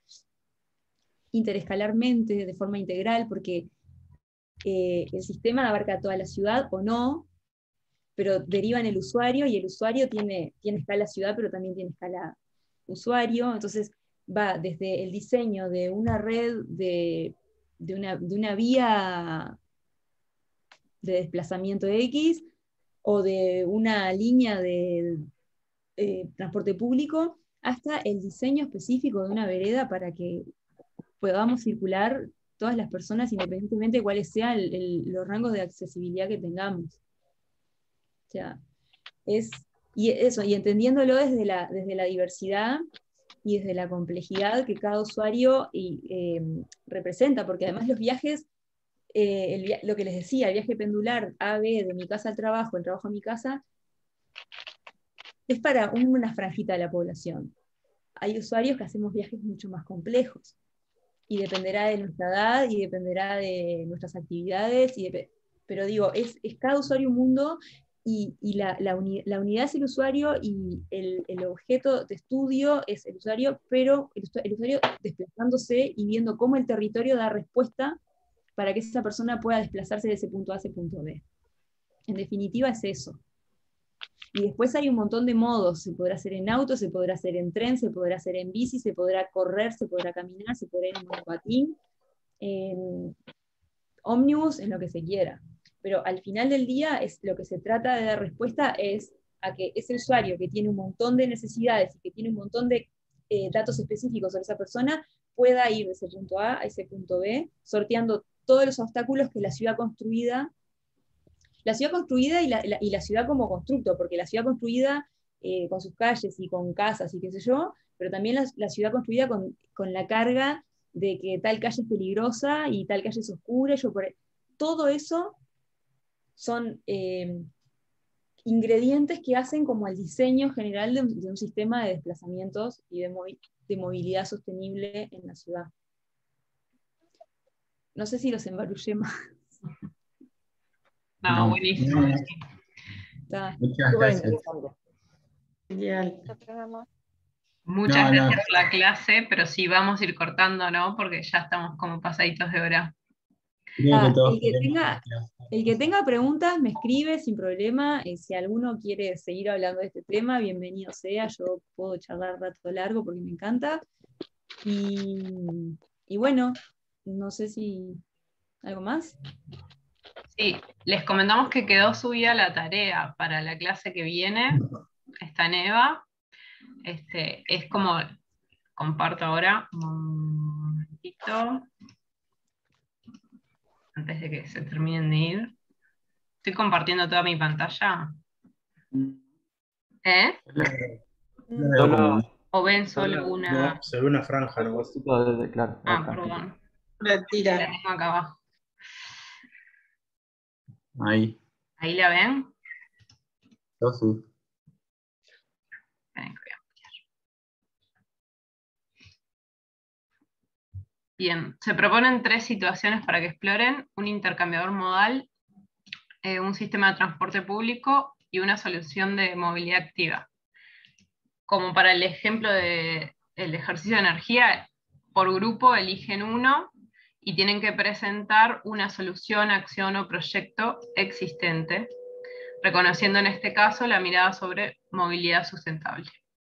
interescalarmente, de forma integral, porque eh, el sistema abarca toda la ciudad o no, pero deriva en el usuario y el usuario tiene, tiene escala ciudad, pero también tiene escala usuario. Entonces va desde el diseño de una red de, de, una, de una vía de desplazamiento X o de una línea de eh, transporte público hasta el diseño específico de una vereda para que podamos circular todas las personas independientemente de cuáles sean el- el- los rangos de accesibilidad que tengamos. O sea, es, y eso, y entendiéndolo desde la, desde la diversidad y desde la complejidad que cada usuario y, eh, representa, porque además los viajes, eh, el via- lo que les decía, el viaje pendular A, B, de mi casa al trabajo, el trabajo a mi casa, es para una franjita de la población. Hay usuarios que hacemos viajes mucho más complejos, y dependerá de nuestra edad, y dependerá de nuestras actividades, y dep- pero digo, es, es cada usuario un mundo, y, y la, la, uni- la unidad es el usuario, y el, el objeto de estudio es el usuario, pero el, usu- el usuario desplazándose y viendo cómo el territorio da respuesta para que esa persona pueda desplazarse de ese punto A a ese punto B. En definitiva es eso. Y después hay un montón de modos, se podrá hacer en auto, se podrá hacer en tren, se podrá hacer en bici, se podrá correr, se podrá caminar, se podrá ir en monopatín, en ómnibus, en lo que se quiera. Pero al final del día es, lo que se trata de dar respuesta es a que ese usuario que tiene un montón de necesidades y que tiene un montón de eh, datos específicos sobre esa persona pueda ir de ese punto A a ese punto B, sorteando todos los obstáculos que la ciudad construida la ciudad construida y la, la, y la ciudad como constructo, porque la ciudad construida eh, con sus calles y con casas y qué sé yo, pero también la, la ciudad construida con, con, la carga de que tal calle es peligrosa y tal calle es oscura. Yo por, todo eso son eh, ingredientes que hacen como el diseño general de, de un sistema de desplazamientos y de, movi de movilidad sostenible en la ciudad. No sé si los embarullé más. No, No, buenísimo. no, Sí. Está. muchas Súper gracias. interesante. Genial. Muchas No, no, gracias por la clase, pero sí vamos a ir cortando, ¿no? Porque ya estamos como pasaditos de hora. creo que Ah, todos el, que queremos tenga, la clase. el que tenga preguntas me escribe sin problema. Eh, si alguno quiere seguir hablando de este tema, bienvenido sea. Yo puedo charlar rato largo porque me encanta. Y, y bueno, no sé si algo más. Sí, les comentamos que quedó subida la tarea para la clase que viene. Está en Eva. Este, es como, comparto ahora un momentito, antes de que se terminen de ir. Estoy compartiendo toda mi pantalla. ¿Eh? Solo, ¿O ven solo solo una? No, se ve una franja el nomás. cosito de, de- claro, Ah, la franjita. perdón. La La tira. tengo acá abajo. Ahí. ¿Ahí la ven? Yo sí. Esperen que voy a ampliar. Bien, se proponen tres situaciones para que exploren: un intercambiador modal, eh, un sistema de transporte público y una solución de movilidad activa. Como para el ejemplo del ejercicio de energía, por grupo eligen uno y tienen que presentar una solución, acción o proyecto existente, reconociendo en este caso la mirada sobre movilidad sustentable.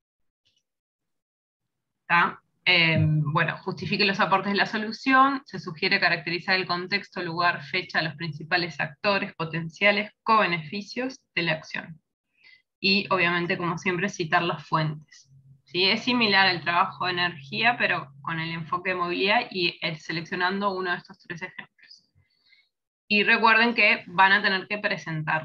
¿Está? Eh, bueno, justifique los aportes de la solución, se sugiere caracterizar el contexto, lugar, fecha, los principales actores, potenciales, co-beneficios de la acción. Y obviamente, como siempre, citar las fuentes. ¿Sí? Es similar al trabajo de energía, pero con el enfoque de movilidad y el, seleccionando uno de estos tres ejemplos. Y recuerden que van a tener que presentar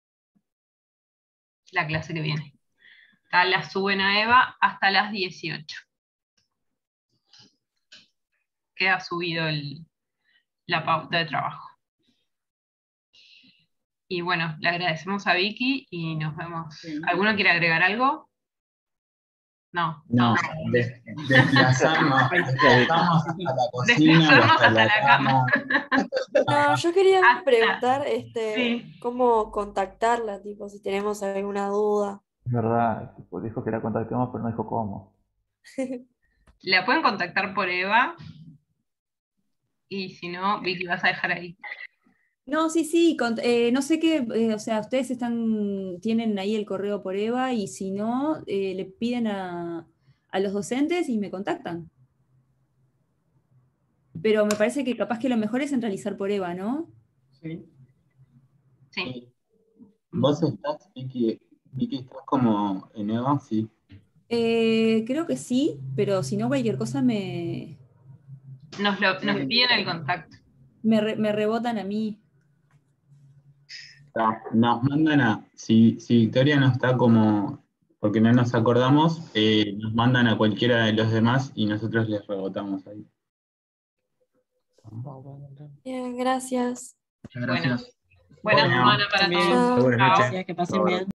la clase que viene. ¿Está? La suben a Eva hasta las dieciocho. Queda subido el, la pauta de trabajo. Y bueno, le agradecemos a Vicky y nos vemos. Sí. ¿Alguno quiere agregar algo? No. No, des- desplazarnos, desplazarnos hasta la cocina o Desplazarnos hasta hasta la la cama. No, yo quería Hasta- preguntar este, sí. cómo contactarla, tipo, si tenemos alguna duda. Es verdad, tipo, dijo que la contactemos, pero no dijo cómo. La pueden contactar por Eva. Y si no, Vicky, vas a dejar ahí. No, sí, sí, cont- eh, no sé qué, eh, o sea, ustedes están, tienen ahí el correo por Eva y si no, eh, le piden a, a los docentes y me contactan. Pero me parece que capaz que lo mejor es centralizar por Eva, ¿no? Sí. Sí. ¿Vos estás, Vicky, Vicky, estás como en Eva? Sí. Eh, creo que sí, pero si no, cualquier cosa me, Nos, lo, nos piden el contacto. me, re- me rebotan a mí. Está. Nos mandan a, si, si Victoria no está como, porque no nos acordamos, eh, nos mandan a cualquiera de los demás y nosotros les rebotamos ahí. Bien, gracias. Muchas gracias. Buena Bueno. semana para También. todos. Buenas Chao. noches. Gracias, que pasen bien.